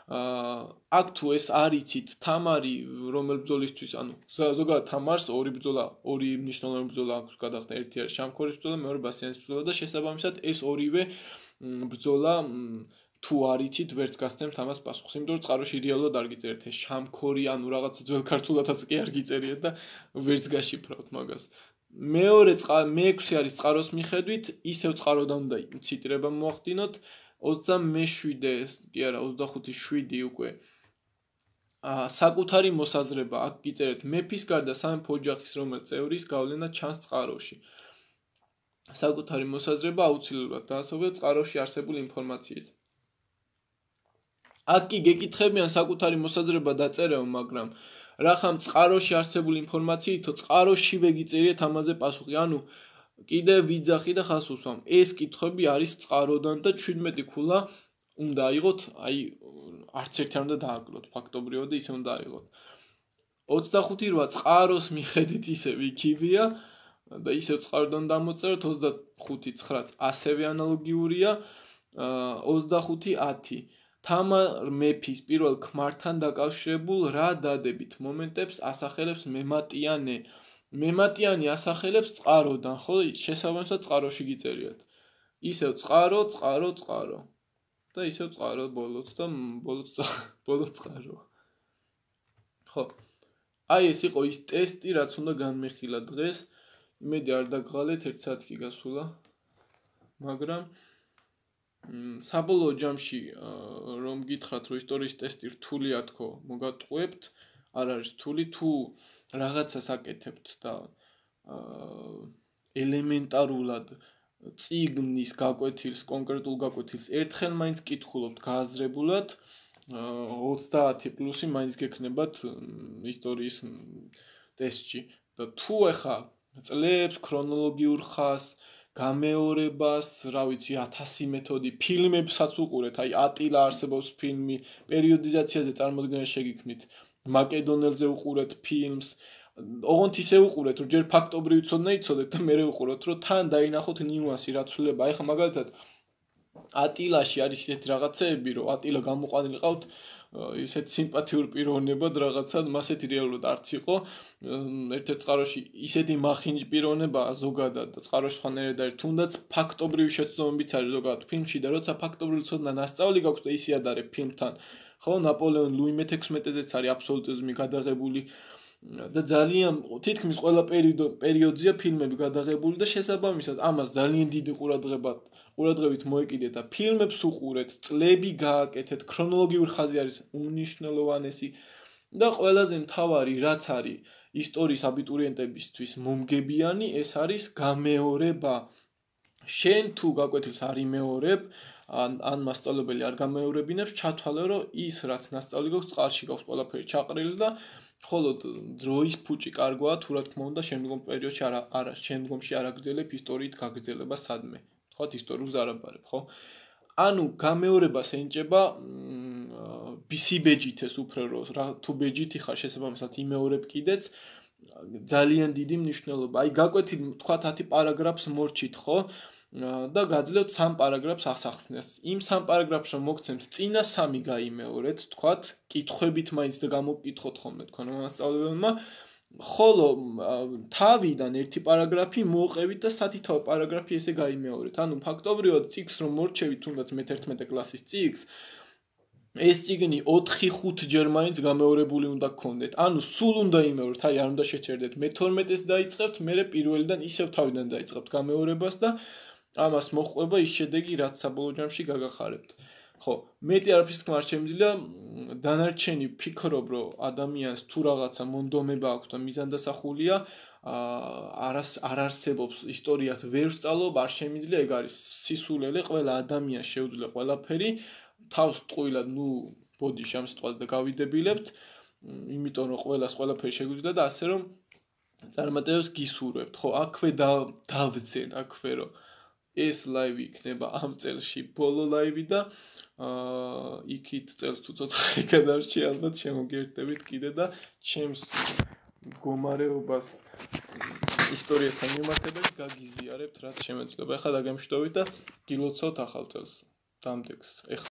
აქ თუ ეს არ იცით, თამარი რომელ ბრძოლისთვის, ანუ ზოგადად თამარს ორი ბრძოლა, ორი მნიშვნელოვანი ბრძოლა აქვს გადახდა. ერთი არის შამქორის ბრძოლა, მეორე ბასიანის ბრძოლა და შესაბამისად ეს ორივე ბრძოლა თუ არ იცით, ვერც გასცემთ ამას პასუხს. იმიტომ რომ წყაროში რეალურად არ გიწერეთ ეს შამქორი, ანუ რაღაცა ძველ ქართულადაც კი არ გიწერიათ და ვერც გაშიფრავთ მაგას. მეორე მეექვსე არის წყაროს მიხედვით, ისევ წყაროდან უნდა ციტრება მოახდინოთ. ოცდამეშვიდე, კი არა, ოცდახუთი შვიდი უკვე. საკუთარი მოსაზრება, აქ გიწერეთ მეფის გარდა სამეფო ოჯახის რომელ წევრის გავლენა ჩანს წყაროში. საკუთარი მოსაზრება აუცილებლად დაასრულეთ წყაროში არსებული ინფორმაციით. აქ კი გეკითხებიან საკუთარი მოსაზრება დაწერეო, მაგრამ რახამ წყაროში არსებული ინფორმაციითო წყაროშივე გიწერიეთ ამაზე პასუხი. ანუ კიდე ვიძახი და ხას უსვამ. ეს კითხვები არის წყაროდან და ჩვიდმეტი ქულა უნდა აიღოთ, აი არც ერთი არ უნდა დააკლოთ ფაქტობრივად და ისე უნდა აიღოთ. ოცდახუთი რვა წყაროს მიხედვით ისევ იქივეა და ისევ წყაროდან დამოწეროთ. ოცდახუთი ცხრაც ასევე ანალოგიურია. ოცდახუთი ათი თამარ მეფის პირველ ქმართან დაკავშირებულ რა დადებით მომენტებს ასახელებს მემატიანე. მემატიანი ასახელებს წყაროდან, ხო, შესაბამისად წყაროში გიწერიათ. ისევ წყარო, წყარო, წყარო. და ისევ წყარო ბოლოც და ბოლოც ბოლოც წყარო. ხო. აი ეს იყო ის ტესტი, რაც უნდა განმეხილა დღეს. იმედი არ დაგღალეთ, ერთ საათი კი გასულა. მაგრამ საბოლოო ჯამში რომ გითხრათ, რომ ისტორიის ტესტი რთულია თქო, მოგატყუებთ, არ არის რთული, თუ რაღაცას აკეთებთ და ელემენტარულად წიგნის გაკვეთილს, კონკრეტულ გაკვეთილს ერთხელ მაინც კითხულობთ გააზრებულად, ოცდაათი პლუსი მაინც გექნებათ ისტორიის ტესტში. და თუ ეხა წლებს, ქრონოლოგიურ ხაზს, გამეორებას, რა ვიცი, ათასი მეთოდი, ფილმებსაც უყურეთ, აი ატილა არსებობს ფილმი, პერიოდიზაციაზე წარმოდგენა შეგიქმნით, მაკედონელზე უყურეთ ფილმს, ოღონდ ისე უყურეთ, რომ ჯერ ფაქტობრივი ცოდნა იცოდეთ და მერე უყუროთ, რომ თან დაინახოთ ნიუანსი, რა ცვლილება. აი ხა მაგალითად ატილაში არის ისეთი რაღაცეები, რომ ატილა გამოყვანილი ყავთ ისეთ სიმპათიურ პიროვნებად რაღაცად, მასეთი რეალურად არც იყო. ერთ-ერთ წყაროში ისეთი მახინჯ პიროვნებაა ზოგადად და წყაროში ხანერად არის, თუნდაც ფაქტობრივი შეცდომებიც არის ზოგადად ფილმში და როცა ფაქტობრივი ცოდნა ნასწავლი გაქვს და ისი ადარე ფილმთან, ხო, ნაპოლეონ ლუი მეთექვსმეტეზეც არის აბსოლუტიზმი გადაღებული და ძალიან თითქმის ყველა პერიოდზეა ფილმები გადაღებული და შესაბამისად ამას ძალიან დიდი ყურადღება ყურადღებით მოეკიდეთ და ფილმებს უყურეთ, წლები გააკეთეთ, ქრონოლოგიური ხაზი არის უმნიშვნელოვანესი და ყველაზე მთავარი რაც არის ისტორიის აბიტურიენტებისთვის მომგებიანი, ეს არის გამეორება. შენ თუ გაკვეთილს არ იმეორებ, ან ან მასწავლებელი არ გამეორებინებს, ჩათვალე, რომ ის რაც ნასწავლი გაქვს, წყალში გაქვს ყველაფერი ჩაყრილი და მხოლოდ დროის ფუჭი კარგვაა, თუ რა თქმა უნდა, შემდგომ პერიოდში არა არა შემდგომში არ აგრძელებ ისტორიით გაგრძელება სადმე. თქვათ ისტორიულს არაბარებ, ხო? ანუ გამეორებას ენჭება ბისი ბეჯითეს უფრო რო თუ ბეჯითი ხარ შესაბამისად იმეორებ კიდეც, ძალიან დიდი მნიშვნელობა. აი გაკვეთილი თქვათ ათი პარაგრაფს მორჩით, ხო? და გაძლევთ სამ პარაგრაფს ასახსნას. იმ სამ პარაგრაფს რომ მოგცემთ, წინა სამი გაიმეორეთ, თქვათ, კითხვებით მაინც და გამოგკითხოთ ხოლმე თქვენ მასწავლებელმა. ხოლო თავიდან ერთი პარაგრაფი მოუყევით და სათითაო პარაგრაფი ესე გაიმეორეთ. ანუ ფაქტობრივად ციკლს რომ მორჩევით, თუნდაც მეთერთმეტე კლასის ციკლს, ეს წიგნი ოთხი ხუთი ჯერ მაინც გამეორებული უნდა გქონდეთ. ანუ სულ უნდა იმეორეთ, აი არ უნდა შეჩერდეთ. მე-თორმეტეს დაიწყებთ, მერე პირველიდან ისევ თავიდან დაიწყებთ გამეორებას და ამას მოჰყვება ის შედეგი, რაც საბოლოო ჯამში გაგახარებთ. ხო, მეტი არაფრის თქმა არ შემიძლია, დანარჩენი ფიქრობ, რომ ადამიანს თუ რაღაცა მონდომება აქვს და მიზანდასახულია, არას არ არსებობს ისტორიას ვერ სწავლობ, არ შემიძლია, ეგ არის სისულელე, ყველა ადამიანს შეუძლია ყველაფერი, თავს ტყუილად, ნუ ბოდიში ამ სიტყვაზე და გავიდებილებთ, იმიტომ რომ ყველას ყველაფერი შეგვიძლია და ასე რომ წარმატებებს გისურვებთ. ხო, აქვე დავძენ, აქვე რომ ეს ლაივი იქნება ამ წელში ბოლო ლაივი და აა იქით წელს თუ ცოცხალი გადარჩი ალბათ შემოგერთებით კიდე და ჩემს მდგომარეობას ისტორიასთან მიმართებით გაგიზიარებთ რაც შემეძლება. ეხლა დაგემშვიდობით და გილოცავთ ახალ წელს. დამდეგს.